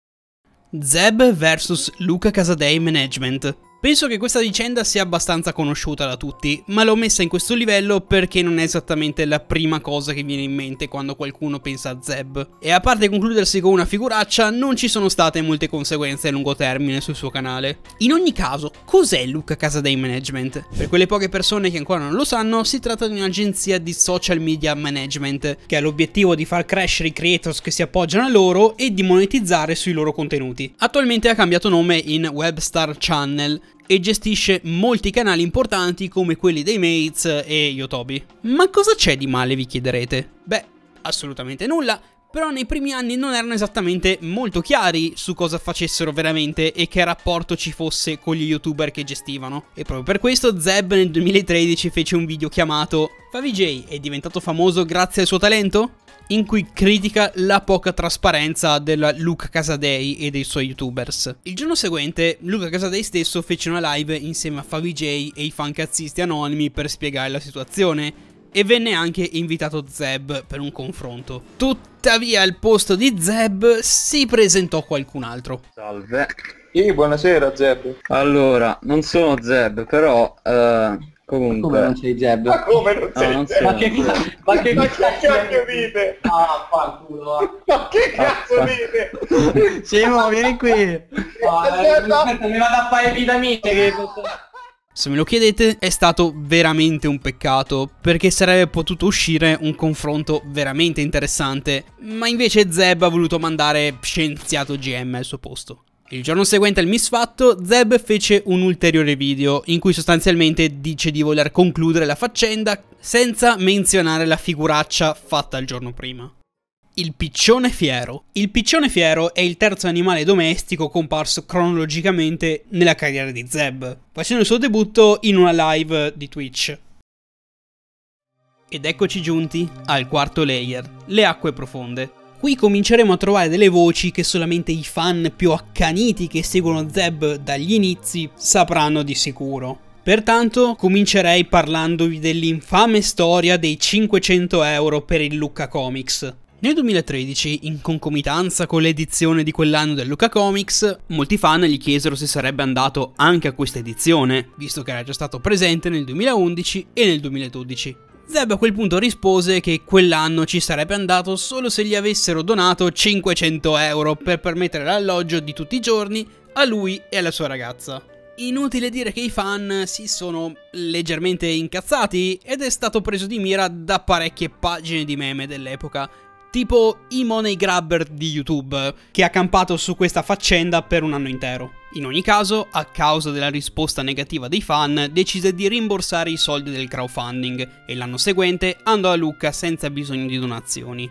Speaker 1: Zeb vs Luca Casadei Management. Penso che questa vicenda sia abbastanza conosciuta da tutti, ma l'ho messa in questo livello perché non è esattamente la prima cosa che viene in mente quando qualcuno pensa a Zeb. E a parte concludersi con una figuraccia, non ci sono state molte conseguenze a lungo termine sul suo canale. In ogni caso, cos'è Luca Casadei Management? Per quelle poche persone che ancora non lo sanno, si tratta di un'agenzia di social media management, che ha l'obiettivo di far crescere i creators che si appoggiano a loro e di monetizzare sui loro contenuti. Attualmente ha cambiato nome in Webstar Channel e gestisce molti canali importanti come quelli dei Mates e Yotobi. Ma cosa c'è di male, vi chiederete? Beh, assolutamente nulla, però nei primi anni non erano esattamente molto chiari su cosa facessero veramente e che rapporto ci fosse con gli youtuber che gestivano. E proprio per questo Zeb nel 2013 fece un video chiamato "FaviJ è diventato famoso grazie al suo talento?", in cui critica la poca trasparenza della Luca Casadei e dei suoi youtubers. Il giorno seguente Luca Casadei stesso fece una live insieme a FaviJ e i fan cazzisti anonimi per spiegare la situazione e venne anche invitato Zeb per un confronto. Tuttavia al posto di Zeb si presentò qualcun altro.
Speaker 18: Salve. Buonasera Zeb. Allora, non sono Zeb, però comunque... Come non sei Zeb? Ma come non sei Zeb? Ma che cazzo dite? Ah, fa culo. Ma che cazzo dite? Simo, vieni qui. Aspetta, mi vado a fare vitamine che...
Speaker 1: Se me lo chiedete, è stato veramente un peccato, perché sarebbe potuto uscire un confronto veramente interessante, ma invece Zeb ha voluto mandare Scienziato GM al suo posto. Il giorno seguente al misfatto, Zeb fece un ulteriore video in cui sostanzialmente dice di voler concludere la faccenda senza menzionare la figuraccia fatta il giorno prima. Il piccione fiero. Il piccione fiero è il terzo animale domestico comparso cronologicamente nella carriera di Zeb, facendo il suo debutto in una live di Twitch. Ed eccoci giunti al quarto layer, le acque profonde. Qui cominceremo a trovare delle voci che solamente i fan più accaniti che seguono Zeb dagli inizi sapranno di sicuro. Pertanto comincerei parlandovi dell'infame storia dei 500 euro per il Lucca Comics. Nel 2013, in concomitanza con l'edizione di quell'anno del Lucca Comics, molti fan gli chiesero se sarebbe andato anche a questa edizione, visto che era già stato presente nel 2011 e nel 2012. Zeb a quel punto rispose che quell'anno ci sarebbe andato solo se gli avessero donato 500 euro per permettere l'alloggio di tutti i giorni a lui e alla sua ragazza. Inutile dire che i fan si sono leggermente incazzati ed è stato preso di mira da parecchie pagine di meme dell'epoca, tipo i money grabber di YouTube, che ha campato su questa faccenda per un anno intero. In ogni caso, a causa della risposta negativa dei fan, decise di rimborsare i soldi del crowdfunding e l'anno seguente andò a Lucca senza bisogno di donazioni.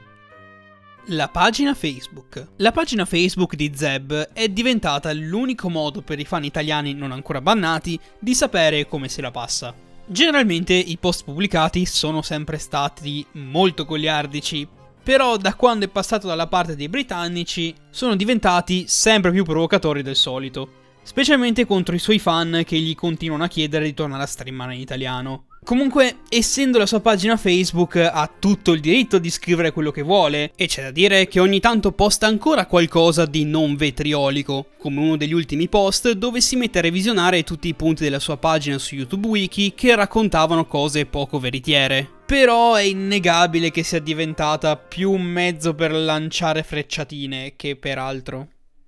Speaker 1: La pagina Facebook. La pagina Facebook di Zeb è diventata l'unico modo per i fan italiani non ancora bannati di sapere come se la passa. Generalmente i post pubblicati sono sempre stati molto goliardici, però da quando è passato dalla parte dei britannici sono diventati sempre più provocatori del solito, specialmente contro i suoi fan che gli continuano a chiedere di tornare a streamare in italiano. Comunque, essendo la sua pagina Facebook, ha tutto il diritto di scrivere quello che vuole, e c'è da dire che ogni tanto posta ancora qualcosa di non vetriolico, come uno degli ultimi post dove si mette a revisionare tutti i punti della sua pagina su YouTube Wiki che raccontavano cose poco veritiere. Però è innegabile che sia diventata più un mezzo per lanciare frecciatine che per altro.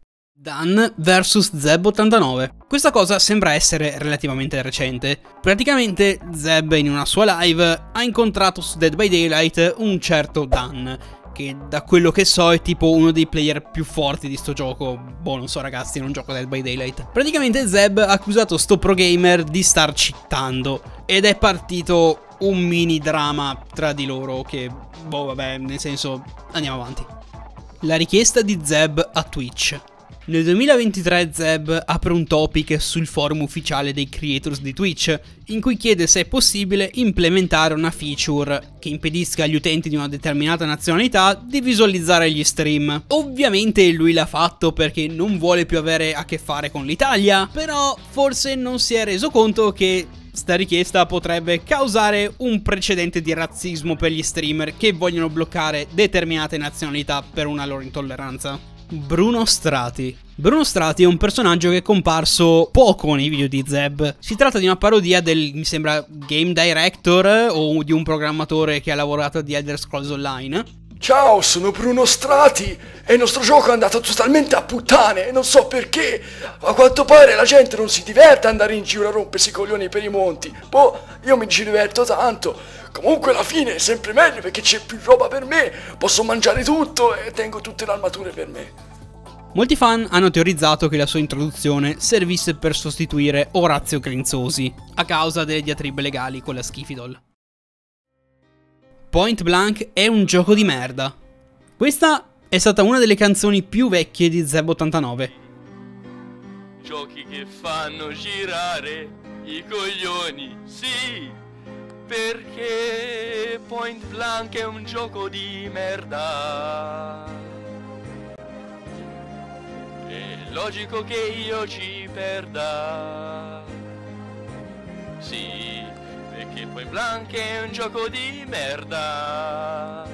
Speaker 1: Dan vs Zeb89. Questa cosa sembra essere relativamente recente. Praticamente Zeb in una sua live ha incontrato su Dead by Daylight un certo Dan, che da quello che so è tipo uno dei player più forti di sto gioco. Boh, non so ragazzi, non gioco Dead by Daylight. Praticamente Zeb ha accusato sto pro gamer di star cheatando ed è partito un mini drama tra di loro che, boh vabbè, nel senso, andiamo avanti. La richiesta di Zeb a Twitch. Nel 2023 Zeb apre un topic sul forum ufficiale dei creators di Twitch, in cui chiede se è possibile implementare una feature che impedisca agli utenti di una determinata nazionalità di visualizzare gli stream. Ovviamente lui l'ha fatto perché non vuole più avere a che fare con l'Italia, però forse non si è reso conto che sta richiesta potrebbe causare un precedente di razzismo per gli streamer che vogliono bloccare determinate nazionalità per una loro intolleranza. Bruno Strati. Bruno Strati è un personaggio che è comparso poco nei video di Zeb. Si tratta di una parodia del, mi sembra, game director o di un programmatore che ha lavorato di Elder Scrolls Online.
Speaker 6: Ciao, sono Bruno Strati e il nostro gioco è andato totalmente a puttane e non so perché. A quanto pare la gente non si diverte ad andare in giro a rompersi i coglioni per i monti. Boh, io mi ci diverto tanto. Comunque alla fine è sempre meglio perché c'è più roba per me, posso mangiare tutto e tengo tutte le armature per me.
Speaker 1: Molti fan hanno teorizzato che la sua introduzione servisse per sostituire Orazio Grinzosi, a causa delle diatribe legali con la Schifidol. Point Blank è un gioco di merda. Questa è stata una delle canzoni più vecchie di Zeb89.
Speaker 9: Giochi che fanno girare i coglioni, sì! Perché Point Blank è un gioco di merda. È logico che io ci perda. Sì, perché Point Blank è un gioco di merda.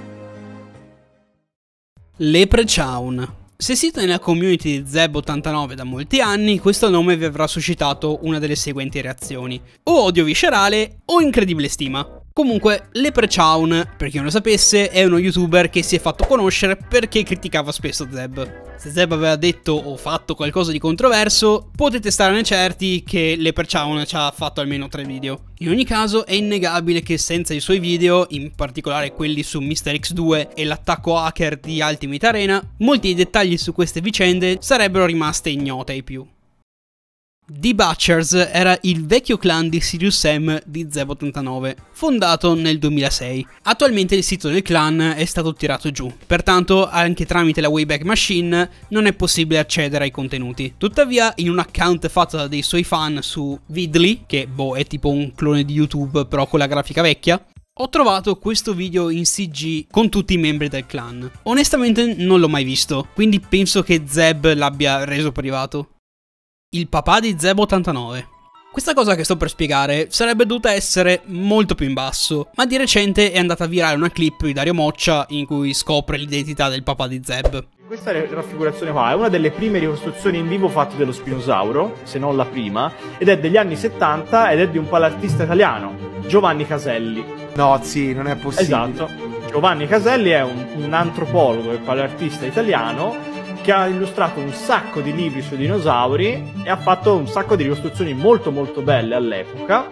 Speaker 1: Leprechaun. Se siete nella community di Zeb89 da molti anni, questo nome vi avrà suscitato una delle seguenti reazioni: o odio viscerale o incredibile stima. Comunque, Leprechaun, per chi non lo sapesse, è uno youtuber che si è fatto conoscere perché criticava spesso Zeb. Se Zeb aveva detto o fatto qualcosa di controverso, potete starne certi che Leprechaun ci ha fatto almeno 3 video. In ogni caso, è innegabile che senza i suoi video, in particolare quelli su Mr. X2 e l'attacco hacker di Ultimate Arena, molti dei dettagli su queste vicende sarebbero rimaste ignote ai più. The Butchers era il vecchio clan di Serious Sam di Zeb89, fondato nel 2006. Attualmente il sito del clan è stato tirato giù, pertanto anche tramite la Wayback Machine non è possibile accedere ai contenuti. Tuttavia, in un account fatto da dei suoi fan su Vidly, che è tipo un clone di YouTube però con la grafica vecchia, ho trovato questo video in CG con tutti i membri del clan. Onestamente non l'ho mai visto, quindi penso che Zeb l'abbia reso privato. Il papà di Zeb89. Questa cosa che sto per spiegare sarebbe dovuta essere molto più in basso, ma di recente è andata virale una clip di Dario Moccia in cui scopre l'identità del papà di Zeb.
Speaker 19: Questa raffigurazione qua è una delle prime ricostruzioni in vivo fatte dello Spinosauro, se non la prima, ed è degli anni 70 ed è di un paleartista italiano, Giovanni Caselli.
Speaker 20: No, sì, non è possibile.
Speaker 19: Esatto. Giovanni Caselli è un antropologo e paleartista italiano che ha illustrato un sacco di libri sui dinosauri e ha fatto un sacco di ricostruzioni molto molto belle all'epoca.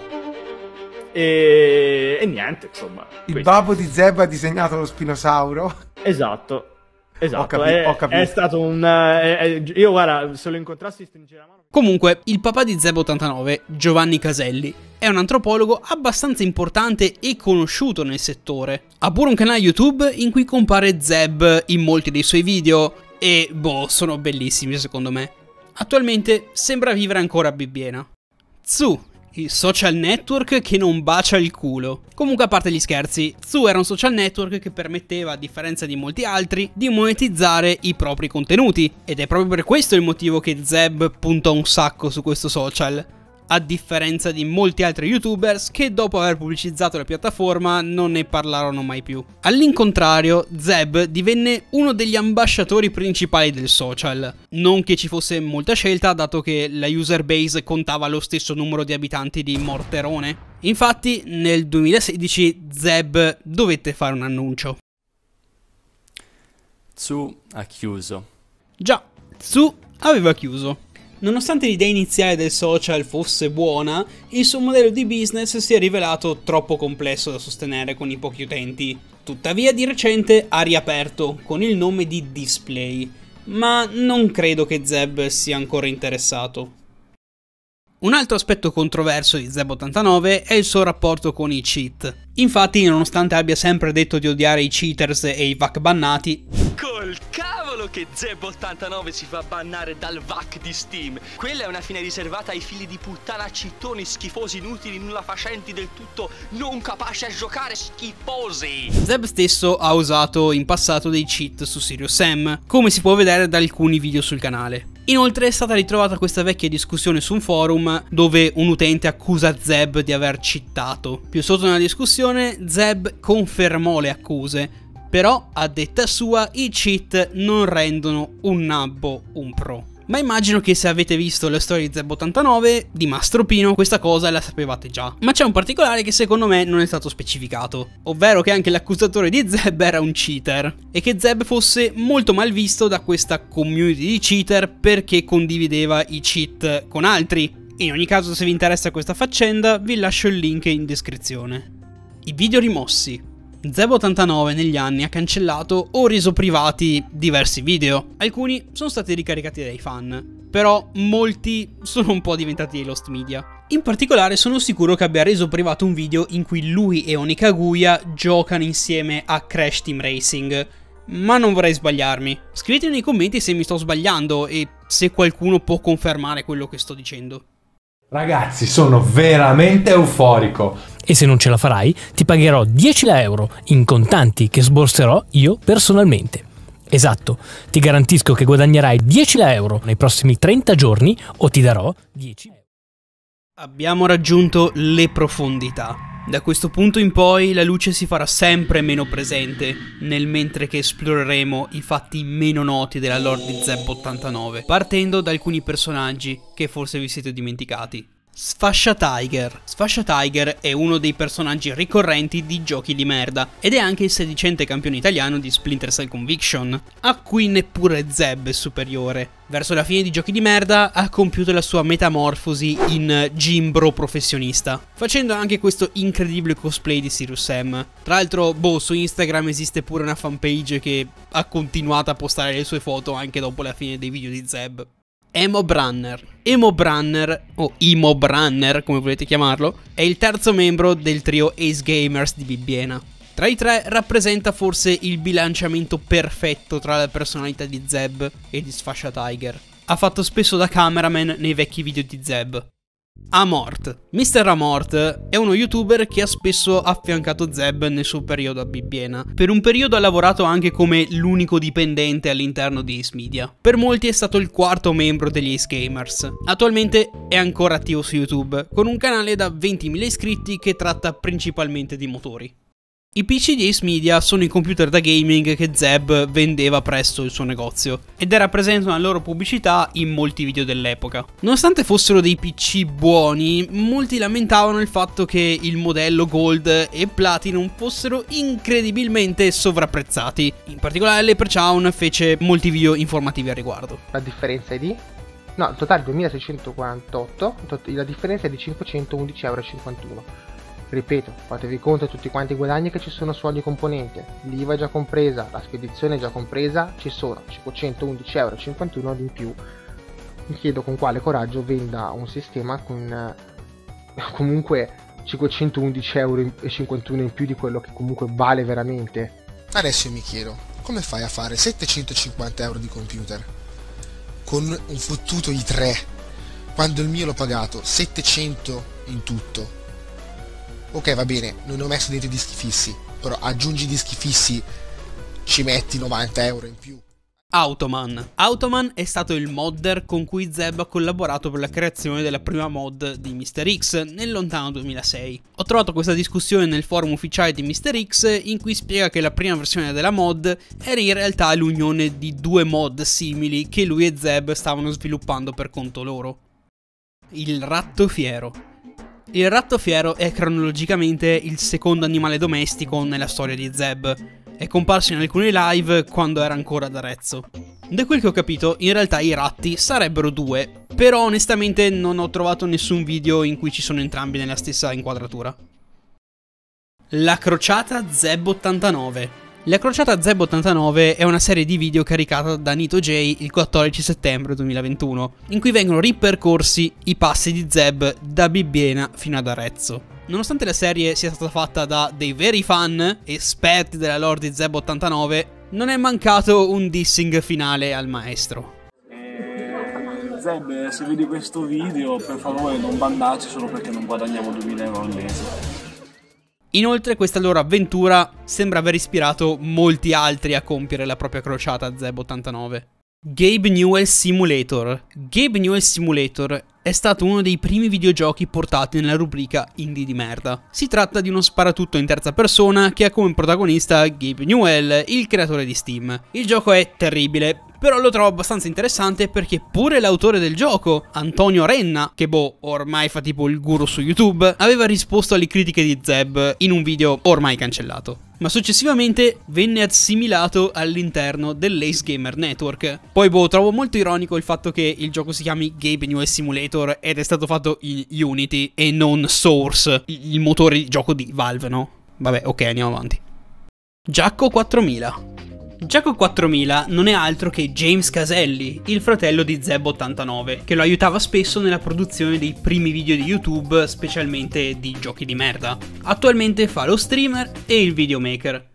Speaker 19: E niente, insomma.
Speaker 20: Il babbo di Zeb ha disegnato lo Spinosauro.
Speaker 19: Esatto. Esatto,
Speaker 20: ho capito.
Speaker 19: È stato un... io guarda, se lo incontrassi stringere la mano...
Speaker 1: Comunque, il papà di Zeb89, Giovanni Caselli, è un antropologo abbastanza importante e conosciuto nel settore. Ha pure un canale YouTube in cui compare Zeb in molti dei suoi video e sono bellissimi secondo me. Attualmente sembra vivere ancora a Bibbiena. Zu, il social network che non bacia il culo. Comunque, a parte gli scherzi, Zu era un social network che permetteva, a differenza di molti altri, di monetizzare i propri contenuti. Ed è proprio per questo il motivo che Zeb puntò un sacco su questo social, a differenza di molti altri youtubers che dopo aver pubblicizzato la piattaforma non ne parlarono mai più. All'incontrario, Zeb divenne uno degli ambasciatori principali del social. Non che ci fosse molta scelta, dato che la user base contava lo stesso numero di abitanti di Morterone. Infatti, nel 2016 Zeb dovette fare un annuncio.
Speaker 21: Zu ha chiuso.
Speaker 1: Già, Zu aveva chiuso. Nonostante l'idea iniziale del social fosse buona, il suo modello di business si è rivelato troppo complesso da sostenere con i pochi utenti. Tuttavia di recente ha riaperto con il nome di Display, ma non credo che Zeb sia ancora interessato. Un altro aspetto controverso di Zeb89 è il suo rapporto con i cheat. Infatti, nonostante abbia sempre detto di odiare i cheaters e i VAC bannati,
Speaker 9: Col cavolo
Speaker 2: dicono che Zeb89 si fa bannare dal VAC di Steam. Quella è una fine riservata ai figli di puttana cittoni schifosi, inutili, nulla facenti, del tutto non capaci a giocare, schifosi.
Speaker 1: Zeb stesso ha usato in passato dei cheat su Serious Sam, come si può vedere da alcuni video sul canale. Inoltre è stata ritrovata questa vecchia discussione su un forum dove un utente accusa Zeb di aver cheatato. Più sotto nella discussione Zeb confermò le accuse, però a detta sua i cheat non rendono un nabbo un pro. Ma immagino che se avete visto le storie di Zeb89 di Mastropino questa cosa la sapevate già. Ma c'è un particolare che secondo me non è stato specificato, ovvero che anche l'accusatore di Zeb era un cheater e che Zeb fosse molto mal visto da questa community di cheater perché condivideva i cheat con altri. In ogni caso, se vi interessa questa faccenda vi lascio il link in descrizione. I video rimossi. Zeb89 negli anni ha cancellato o reso privati diversi video. Alcuni sono stati ricaricati dai fan, però molti sono un po' diventati Lost Media. In particolare sono sicuro che abbia reso privato un video in cui lui e Onikaguya giocano insieme a Crash Team Racing, ma non vorrei sbagliarmi. Scrivetemi nei commenti se mi sto sbagliando e se qualcuno può confermare quello che sto dicendo.
Speaker 21: Ragazzi, sono veramente euforico.
Speaker 22: E se non ce la farai, ti pagherò 10.000 euro in contanti che sborserò io personalmente. Esatto, ti garantisco che guadagnerai 10.000 euro nei prossimi 30 giorni o ti darò 10 euro.
Speaker 1: Abbiamo raggiunto le profondità. Da questo punto in poi la luce si farà sempre meno presente, nel mentre che esploreremo i fatti meno noti della lore di Zeb89, partendo da alcuni personaggi che forse vi siete dimenticati. Sfascia Tiger. Sfascia Tiger è uno dei personaggi ricorrenti di giochi di merda ed è anche il sedicente campione italiano di Splinter Cell Conviction, a cui neppure Zeb è superiore. Verso la fine di Giochi di Merda ha compiuto la sua metamorfosi in Gimbro professionista, facendo anche questo incredibile cosplay di Serious Sam. Tra l'altro, su Instagram esiste pure una fanpage che ha continuato a postare le sue foto anche dopo la fine dei video di Zeb. Emobrunner. Emobrunner, o Imobrunner come volete chiamarlo, è il terzo membro del trio Ace Gamers di Bibbiena. Tra i tre rappresenta forse il bilanciamento perfetto tra la personalità di Zeb e di Sfascia Tiger. Ha fatto spesso da cameraman nei vecchi video di Zeb. Amort. Mr. Amort è uno youtuber che ha spesso affiancato Zeb nel suo periodo a Bibbiena. Per un periodo ha lavorato anche come l'unico dipendente all'interno di Ace Media. Per molti è stato il quarto membro degli Ace Gamers. Attualmente è ancora attivo su YouTube, con un canale da 20.000 iscritti che tratta principalmente di motori. I PC di Ace Media sono i computer da gaming che Zeb vendeva presso il suo negozio ed era presente una loro pubblicità in molti video dell'epoca. Nonostante fossero dei PC buoni, molti lamentavano il fatto che il modello Gold e Platinum fossero incredibilmente sovrapprezzati. In particolare Leprechaun fece molti video informativi al riguardo.
Speaker 11: La differenza è di? No, il totale 2648, la differenza è di 511,51 €. Ripeto, fatevi conto di tutti quanti i guadagni che ci sono su ogni componente. L'IVA è già compresa, la spedizione è già compresa, ci sono 511,51 € in più. Mi chiedo con quale coraggio venda un sistema con comunque 511,51 € in più di quello che comunque vale veramente.
Speaker 23: Adesso mi chiedo, come fai a fare 750 € di computer con un fottuto i3 quando il mio l'ho pagato 700 in tutto? Ok, va bene, non ho messo dentro i dischi fissi, però aggiungi i dischi fissi, ci metti 90 € in più.
Speaker 1: Automan. Automan è stato il modder con cui Zeb ha collaborato per la creazione della prima mod di Mr. X nel lontano 2006. Ho trovato questa discussione nel forum ufficiale di Mr. X in cui spiega che la prima versione della mod era in realtà l'unione di due mod simili che lui e Zeb stavano sviluppando per conto loro. Il ratto fiero. Il ratto fiero è cronologicamente il secondo animale domestico nella storia di Zeb. È comparso in alcune live quando era ancora ad Arezzo. Da quel che ho capito, in realtà i ratti sarebbero due, però onestamente non ho trovato nessun video in cui ci sono entrambi nella stessa inquadratura. La crociata Zeb89. La crociata Zeb89 è una serie di video caricata da NitoJ il 14 settembre 2021, in cui vengono ripercorsi i passi di Zeb da Bibbiena fino ad Arezzo. Nonostante la serie sia stata fatta da dei veri fan, esperti della lore di Zeb89, non è mancato un dissing finale al maestro.
Speaker 4: Zeb, se vedi questo video, per favore non bandarci solo perché non guadagniamo 2000 euro al mese.
Speaker 1: Inoltre questa loro avventura sembra aver ispirato molti altri a compiere la propria crociata a Zeb89. Gabe Newell Simulator. Gabe Newell Simulator è stato uno dei primi videogiochi portati nella rubrica indie di merda. Si tratta di uno sparatutto in terza persona che ha come protagonista Gabe Newell, il creatore di Steam. Il gioco è terribile, però lo trovo abbastanza interessante perché pure l'autore del gioco, Antonio Renna, che ormai fa tipo il guru su YouTube, aveva risposto alle critiche di Zeb in un video ormai cancellato. Ma successivamente venne assimilato all'interno dell'Ace Gamer Network. Poi trovo molto ironico il fatto che il gioco si chiami Gabe Newell Simulator ed è stato fatto in Unity e non Source, il motore di gioco di Valve, no? Vabbè, ok, andiamo avanti. Giacco 4000. Giacco 4000 non è altro che James Caselli, il fratello di Zeb89, che lo aiutava spesso nella produzione dei primi video di YouTube, specialmente di giochi di merda. Attualmente fa lo streamer e il videomaker.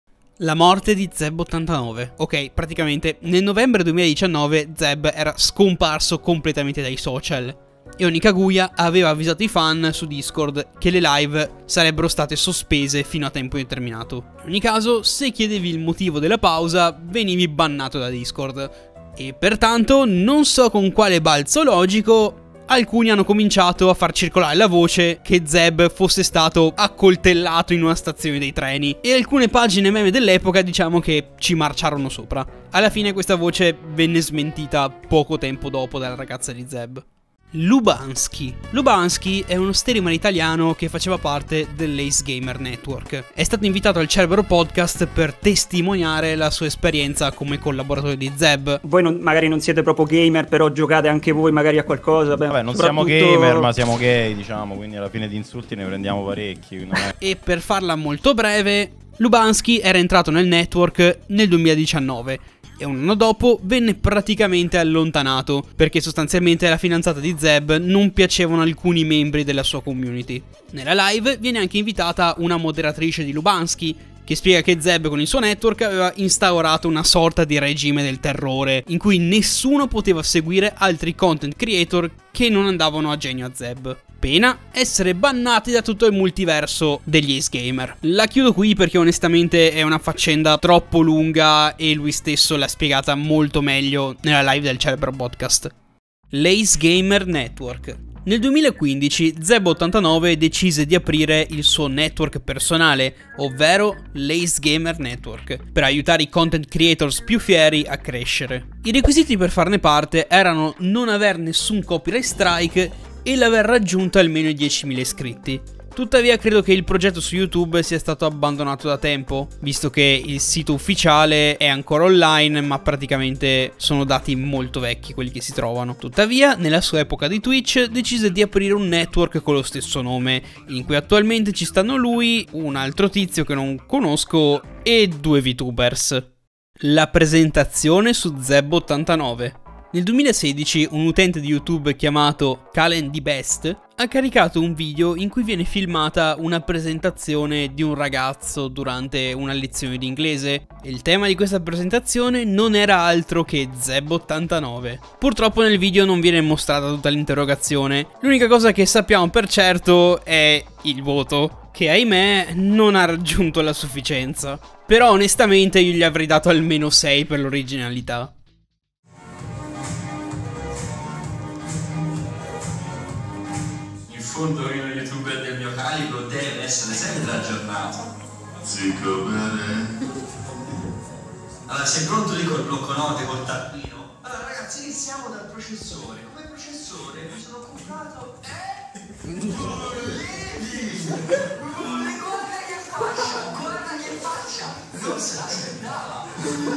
Speaker 1: La morte di Zeb89. Ok, praticamente nel novembre 2019 Zeb era scomparso completamente dai social. E Onikaguya aveva avvisato i fan su Discord che le live sarebbero state sospese fino a tempo indeterminato. In ogni caso, se chiedevi il motivo della pausa, venivi bannato da Discord. E pertanto, non so con quale balzo logico, alcuni hanno cominciato a far circolare la voce che Zeb fosse stato accoltellato in una stazione dei treni. E alcune pagine meme dell'epoca diciamo che ci marciarono sopra. Alla fine questa voce venne smentita poco tempo dopo dalla ragazza di Zeb. Lubansky. Lubansky è uno streamer italiano che faceva parte dell'Ace Gamer Network. È stato invitato al Cerbero Podcast per testimoniare la sua esperienza come collaboratore di Zeb.
Speaker 15: Voi magari non siete proprio gamer, però giocate anche voi magari a qualcosa.
Speaker 5: Vabbè, non siamo gamer, ma siamo gay, diciamo, quindi alla fine di insulti ne prendiamo parecchi.
Speaker 1: E per farla molto breve, Lubansky era entrato nel network nel 2019. E un anno dopo venne praticamente allontanato perché sostanzialmente alla fidanzata di Zeb non piacevano alcuni membri della sua community. Nella live viene anche invitata una moderatrice di Lubansky che spiega che Zeb con il suo network aveva instaurato una sorta di regime del terrore in cui nessuno poteva seguire altri content creator che non andavano a genio a Zeb. Pena essere bannati da tutto il multiverso degli Ace Gamer. La chiudo qui perché onestamente è una faccenda troppo lunga e lui stesso l'ha spiegata molto meglio nella live del Cerbero Podcast. L'Ace Gamer Network. Nel 2015 Zeb89 decise di aprire il suo network personale, ovvero l'Ace Gamer Network, per aiutare i content creators più fieri a crescere. I requisiti per farne parte erano non aver nessun copyright strike e l'aver raggiunto almeno i 10.000 iscritti. Tuttavia credo che il progetto su YouTube sia stato abbandonato da tempo, visto che il sito ufficiale è ancora online, ma praticamente sono dati molto vecchi quelli che si trovano. Tuttavia, nella sua epoca di Twitch, decise di aprire un network con lo stesso nome, in cui attualmente ci stanno lui, un altro tizio che non conosco e 2 VTubers. La presentazione su Zeb89. Nel 2016 un utente di YouTube chiamato Calen the Best ha caricato un video in cui viene filmata una presentazione di un ragazzo durante una lezione di inglese. E il tema di questa presentazione non era altro che Zeb89. Purtroppo nel video non viene mostrata tutta l'interrogazione. L'unica cosa che sappiamo per certo è il voto, che ahimè non ha raggiunto la sufficienza. Però onestamente io gli avrei dato almeno 6 per l'originalità.
Speaker 7: Il fondorino youtuber del mio calibro deve essere sempre aggiornato. Zicco bene. Allora, sei pronto lì col blocco note, col tappino? Allora ragazzi, iniziamo dal processore. Come processore mi sono comprato guarda che faccia, non se l'aspettava.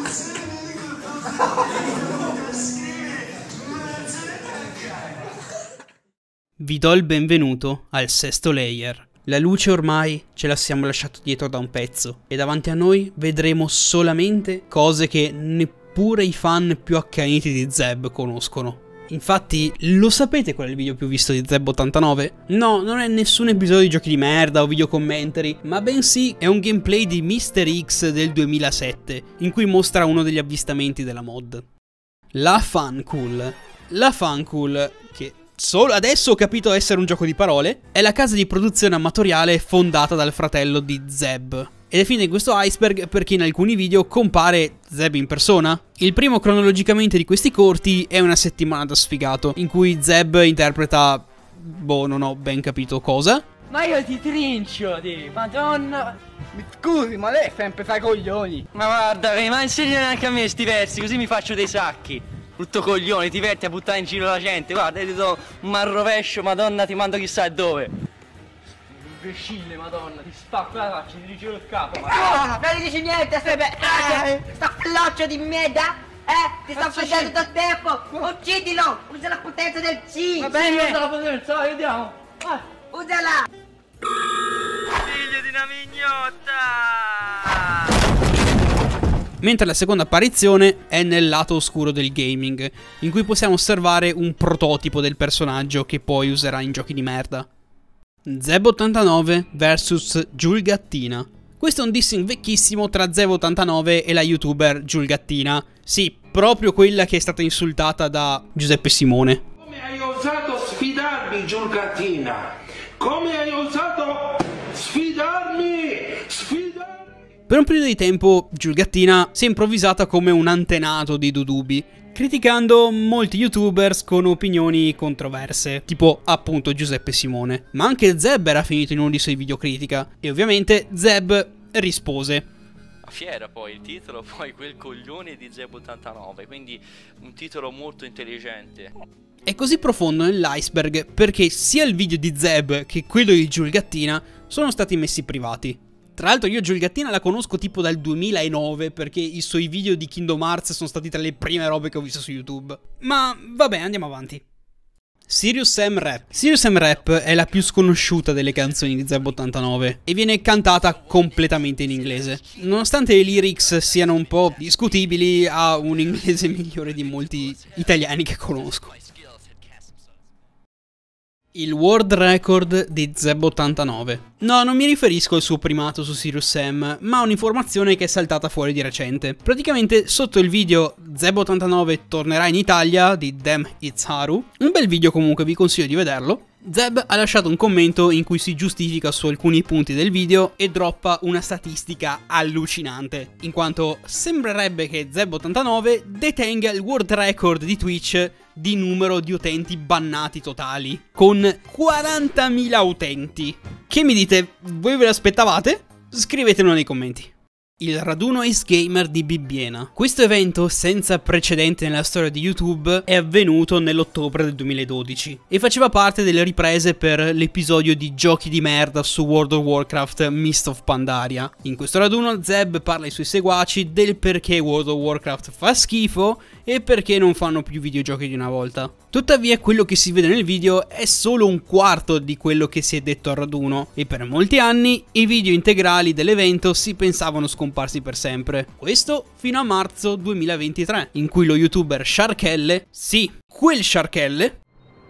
Speaker 1: Vi do il benvenuto al sesto layer. La luce ormai ce la siamo lasciato dietro da un pezzo e davanti a noi vedremo solamente cose che neppure i fan più accaniti di Zeb conoscono. Infatti, lo sapete qual è il video più visto di Zeb89? No, non è nessun episodio di giochi di merda o video commentary, ma bensì è un gameplay di Mr. X del 2007, in cui mostra uno degli avvistamenti della mod. La Funcool. La Funcool, che solo adesso ho capito essere un gioco di parole, è la casa di produzione amatoriale fondata dal fratello di Zeb. Ed è finita in questo iceberg perché in alcuni video compare Zeb in persona. Il primo cronologicamente di questi corti è Una settimana da sfigato, in cui Zeb interpreta... boh, non ho ben capito cosa.
Speaker 8: Ma io ti trincio, madonna. Mi scusi, ma lei sempre fa i coglioni.
Speaker 9: Ma guarda, ma insegnami anche a me sti versi, così mi faccio dei sacchi. Brutto coglione, ti diverti a buttare in giro la gente. Guarda, io ti do un marrovescio, madonna, ti mando chissà dove. Imbecille, madonna, ti spacco la faccia, ti rigiro il capo.
Speaker 8: Ah, non gli dici niente, sta felloccio di merda, ti sta facendo tutto il tempo, uccidilo, usa la potenza del C.
Speaker 9: Va bene, usa la potenza, vediamo.
Speaker 8: Usala.
Speaker 9: Figlio di una mignotta.
Speaker 1: Mentre la seconda apparizione è nel lato oscuro del gaming, in cui possiamo osservare un prototipo del personaggio che poi userà in giochi di merda. Zeb89 vs Giulgattina. Questo è un dissing vecchissimo tra Zeb89 e la youtuber Giulgattina. Sì, proprio quella che è stata insultata da Giuseppe Simone.
Speaker 10: Come hai osato sfidarmi, Giulgattina? Come hai osato sfidarmi?
Speaker 1: Per un periodo di tempo Giulgattina si è improvvisata come un antenato di Dudubi, criticando molti youtubers con opinioni controverse, tipo appunto Giuseppe Simone. Ma anche Zeb era finito in uno dei suoi video critica, e ovviamente Zeb rispose.
Speaker 16: Fiera poi il titolo, poi quel coglione di Zeb89, quindi un titolo molto intelligente.
Speaker 1: È così profondo nell'iceberg perché sia il video di Zeb che quello di Giulgattina sono stati messi privati. Tra l'altro io Giulgattina la conosco tipo dal 2009 perché i suoi video di Kingdom Hearts sono stati tra le prime robe che ho visto su YouTube. Ma vabbè, andiamo avanti. Serious Sam Rap. Serious Sam Rap è la più sconosciuta delle canzoni di Zeb89 e viene cantata completamente in inglese. Nonostante le lyrics siano un po' discutibili, ha un inglese migliore di molti italiani che conosco. Il world record di Zeb89. No, non mi riferisco al suo primato su Serious Sam, ma a un'informazione che è saltata fuori di recente. Praticamente sotto il video Zeb89 tornerà in Italia di Damn It's Haru, un bel video comunque, vi consiglio di vederlo, Zeb ha lasciato un commento in cui si giustifica su alcuni punti del video e droppa una statistica allucinante, in quanto sembrerebbe che Zeb89 detenga il world record di Twitch di numero di utenti bannati totali, con 40.000 utenti. Che mi dite, voi ve l'aspettavate? Scrivetemelo nei commenti. Il raduno Ace Gamer di Bibbiena. Questo evento senza precedente nella storia di YouTube è avvenuto nell'ottobre del 2012 e faceva parte delle riprese per l'episodio di giochi di merda su World of Warcraft Mist of Pandaria. In questo raduno Zeb parla ai suoi seguaci del perché World of Warcraft fa schifo e perché non fanno più videogiochi di una volta. Tuttavia quello che si vede nel video è solo un quarto di quello che si è detto al raduno e per molti anni i video integrali dell'evento si pensavano scomparsi per sempre. Questo fino a marzo 2023, in cui lo youtuber Sharkelle, sì, quel Sharkelle,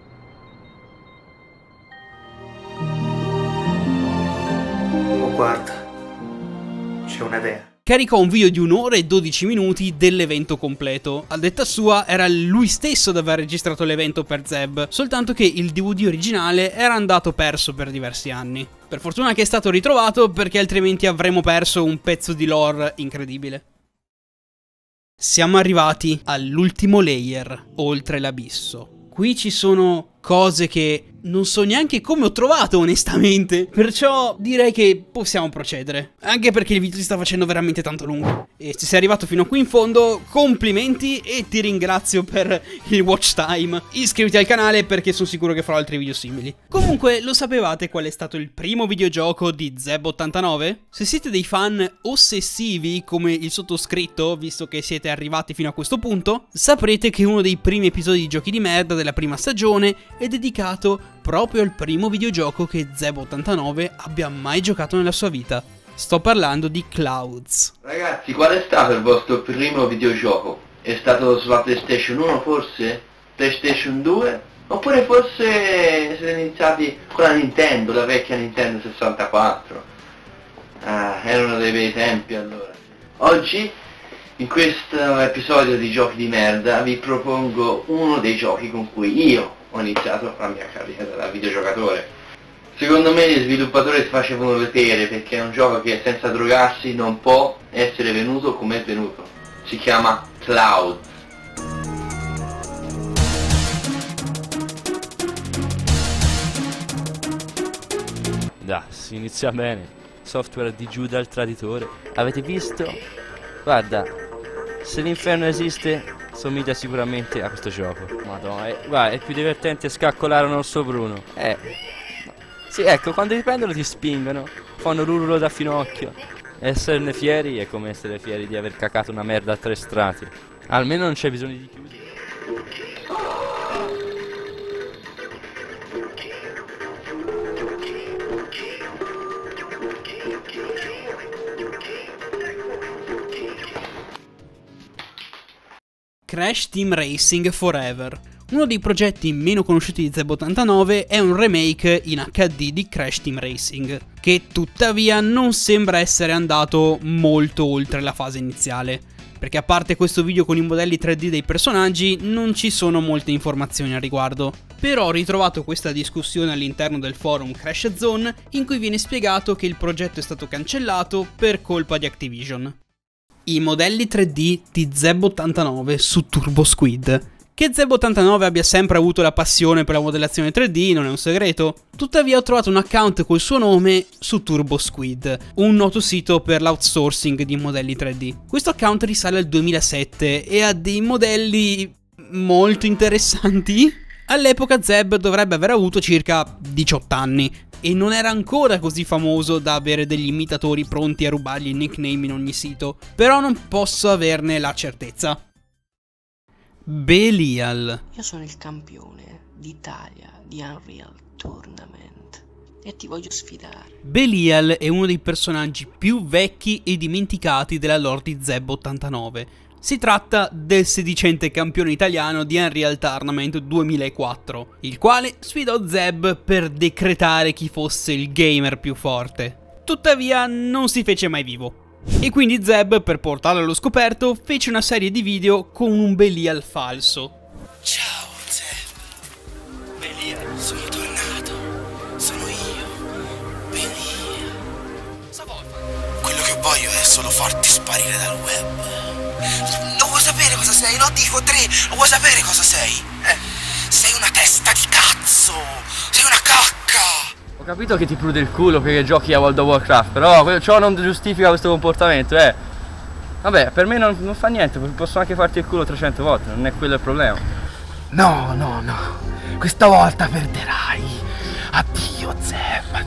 Speaker 13: oh guarda, c'è un'idea.
Speaker 1: Caricò un video di 1 ora e 12 minuti dell'evento completo. A detta sua era lui stesso ad aver registrato l'evento per Zeb, soltanto che il DVD originale era andato perso per diversi anni. Per fortuna che è stato ritrovato, perché altrimenti avremmo perso un pezzo di lore incredibile. Siamo arrivati all'ultimo layer, oltre l'abisso. Qui ci sono cose che non so neanche come ho trovato onestamente, perciò direi che possiamo procedere, anche perché il video si sta facendo veramente tanto lungo. E se sei arrivato fino a qui in fondo, complimenti e ti ringrazio per il watch time. Iscriviti al canale perché sono sicuro che farò altri video simili. Comunque, lo sapevate qual è stato il primo videogioco di Zeb89? Se siete dei fan ossessivi come il sottoscritto, visto che siete arrivati fino a questo punto, saprete che uno dei primi episodi di giochi di merda della prima stagione è dedicato proprio al primo videogioco che Zeb89 abbia mai giocato nella sua vita. Sto parlando di Clouds.
Speaker 24: Ragazzi, qual è stato il vostro primo videogioco? È stato sulla PlayStation 1 forse?
Speaker 7: PlayStation 2, oppure forse siete iniziati con la Nintendo, la vecchia Nintendo 64. Erano dei bei tempi allora. Oggi, in questo episodio di Giochi di Merda, vi propongo uno dei giochi con cui io ho iniziato la mia carriera da videogiocatore. Secondo me gli sviluppatori si facevano vedere, perché è un gioco che senza drogarsi non può essere venuto come è venuto. Si chiama Cloud.
Speaker 3: Dai, si inizia bene. Software di Giuda il traditore. Avete visto? Guarda, se l'inferno esiste, somiglia sicuramente a questo gioco. Madonna, guarda, è più divertente scaccolare un orso bruno. Sì, ecco, quando ti prendono ti spingono, fanno l'urlo da finocchio. Esserne fieri è come essere fieri di aver cacato una merda a 3 strati. Almeno non c'è bisogno di chiudere.
Speaker 1: Crash Team Racing Forever. Uno dei progetti meno conosciuti di Zeb89 è un remake in HD di Crash Team Racing, che tuttavia non sembra essere andato molto oltre la fase iniziale, perché a parte questo video con i modelli 3D dei personaggi non ci sono molte informazioni al riguardo. Però ho ritrovato questa discussione all'interno del forum Crash Zone in cui viene spiegato che il progetto è stato cancellato per colpa di Activision. I modelli 3D di Zeb89 su Turbo Squid. Che Zeb89 abbia sempre avuto la passione per la modellazione 3D non è un segreto, tuttavia ho trovato un account col suo nome su Turbo Squid, un noto sito per l'outsourcing di modelli 3D. Questo account risale al 2007 e ha dei modelli molto interessanti. All'epoca Zeb dovrebbe aver avuto circa 18 anni e non era ancora così famoso da avere degli imitatori pronti a rubargli il nickname in ogni sito, però non posso averne la certezza. Belial.
Speaker 12: Io sono il campione d'Italia di Unreal Tournament e ti voglio sfidare.
Speaker 1: Belial è uno dei personaggi più vecchi e dimenticati della lore di Zeb89. Si tratta del sedicente campione italiano di Unreal Tournament 2004, il quale sfidò Zeb per decretare chi fosse il gamer più forte. Tuttavia non si fece mai vivo. E quindi Zeb, per portarlo allo scoperto, fece una serie di video con un Belial falso.
Speaker 14: Ciao Zeb, Belial, sono tornato, sono io, Belial. Quello che voglio è solo farti sparire dal web. Non vuoi sapere cosa sei? No, dico 3, non vuoi sapere cosa sei? Sei una testa di cazzo, sei una cacca.
Speaker 3: Ho capito che ti prude il culo perché giochi a World of Warcraft, però ciò non giustifica questo comportamento, Vabbè, per me non fa niente, posso anche farti il culo 300 volte, non è quello il problema.
Speaker 14: No, no, no, questa volta perderai. Addio, Zeb.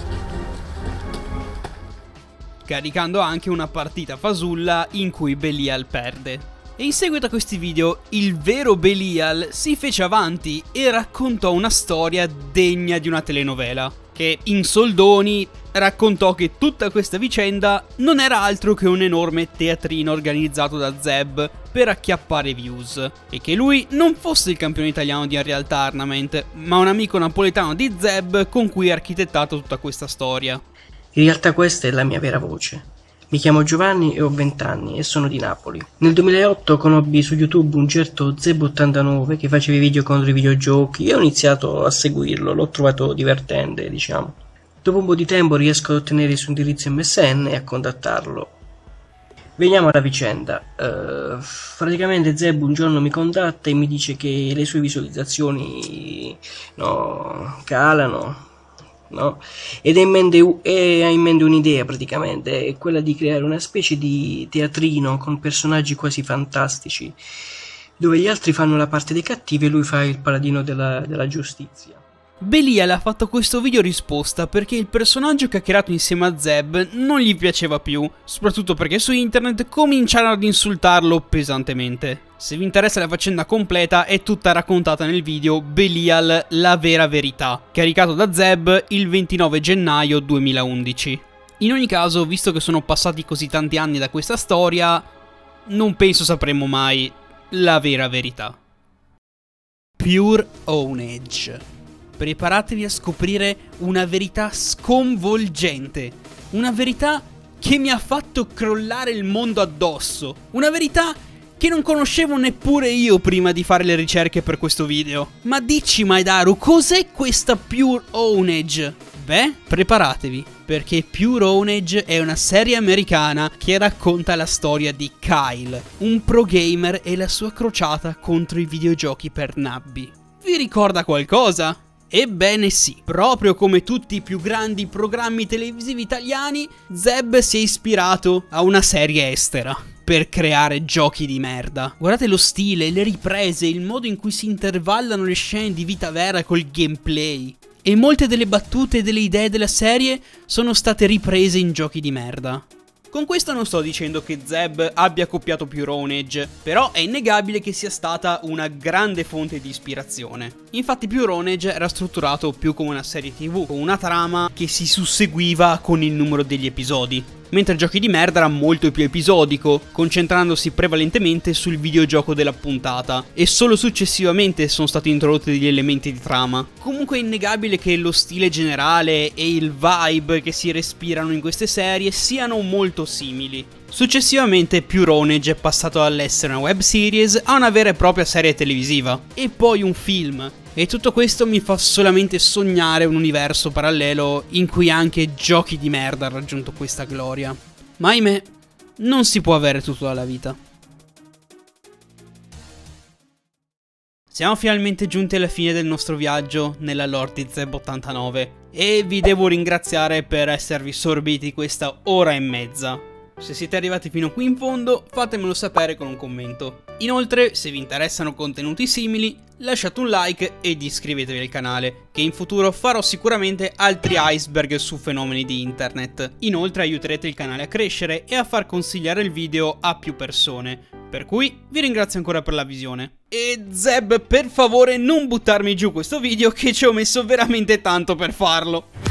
Speaker 1: Caricando anche una partita fasulla in cui Belial perde. E in seguito a questi video, il vero Belial si fece avanti e raccontò una storia degna di una telenovela, che in soldoni raccontò che tutta questa vicenda non era altro che un enorme teatrino organizzato da Zeb per acchiappare views, e che lui non fosse il campione italiano di Unreal Tournament, ma un amico napoletano di Zeb con cui ha architettato tutta questa storia.
Speaker 12: In realtà questa è la mia vera voce. Mi chiamo Giovanni e ho 20 anni e sono di Napoli. Nel 2008 conobbi su YouTube un certo Zeb89 che faceva i video contro i videogiochi e ho iniziato a seguirlo, l'ho trovato divertente, diciamo. Dopo un po' di tempo riesco ad ottenere il suo indirizzo MSN e a contattarlo. Veniamo alla vicenda. Praticamente Zeb un giorno mi contatta e mi dice che le sue visualizzazioni calano. No? Ed ha in mente un'idea, praticamente è quella di creare una specie di teatrino con personaggi quasi fantastici, dove gli altri fanno la parte dei cattivi e lui fa il paladino della giustizia.
Speaker 1: Belial ha fatto questo video risposta perché il personaggio che ha creato insieme a Zeb non gli piaceva più, soprattutto perché su internet cominciarono ad insultarlo pesantemente. Se vi interessa la faccenda completa è tutta raccontata nel video Belial la vera verità, caricato da Zeb il 29 gennaio 2011. In ogni caso, visto che sono passati così tanti anni da questa storia, non penso sapremo mai la vera verità. Pure Ownage. Preparatevi a scoprire una verità sconvolgente, una verità che mi ha fatto crollare il mondo addosso, una verità che non conoscevo neppure io prima di fare le ricerche per questo video. Ma dici Maidaru, cos'è questa Pure Ownage? Beh, preparatevi, perché Pure Ownage è una serie americana che racconta la storia di Kyle, un pro gamer e la sua crociata contro i videogiochi per nabbi. Vi ricorda qualcosa? Ebbene sì, proprio come tutti i più grandi programmi televisivi italiani, Zeb si è ispirato a una serie estera per creare giochi di merda. Guardate lo stile, le riprese, il modo in cui si intervallano le scene di vita vera col gameplay. E molte delle battute e delle idee della serie sono state riprese in giochi di merda. Con questo non sto dicendo che Zeb abbia copiato Pure Ownage, però è innegabile che sia stata una grande fonte di ispirazione. Infatti Pure Ownage era strutturato più come una serie TV, con una trama che si susseguiva con il numero degli episodi, mentre Giochi di Merda era molto più episodico, concentrandosi prevalentemente sul videogioco della puntata, e solo successivamente sono stati introdotti degli elementi di trama. Comunque è innegabile che lo stile generale e il vibe che si respirano in queste serie siano molto simili. Successivamente Pure Ownage è passato dall'essere una web series a una vera e propria serie televisiva, e poi un film. E tutto questo mi fa solamente sognare un universo parallelo in cui anche Giochi di Merda ha raggiunto questa gloria. Ma ahimè, non si può avere tutto dalla vita. Siamo finalmente giunti alla fine del nostro viaggio nella lore di Zeb89 e vi devo ringraziare per esservi sorbiti questa ora e mezza. Se siete arrivati fino qui in fondo, fatemelo sapere con un commento. Inoltre, se vi interessano contenuti simili, lasciate un like ed iscrivetevi al canale, che in futuro farò sicuramente altri iceberg su fenomeni di internet. Inoltre aiuterete il canale a crescere e a far consigliare il video a più persone, per cui vi ringrazio ancora per la visione. E Zeb, per favore non buttarmi giù questo video che ci ho messo veramente tanto per farlo.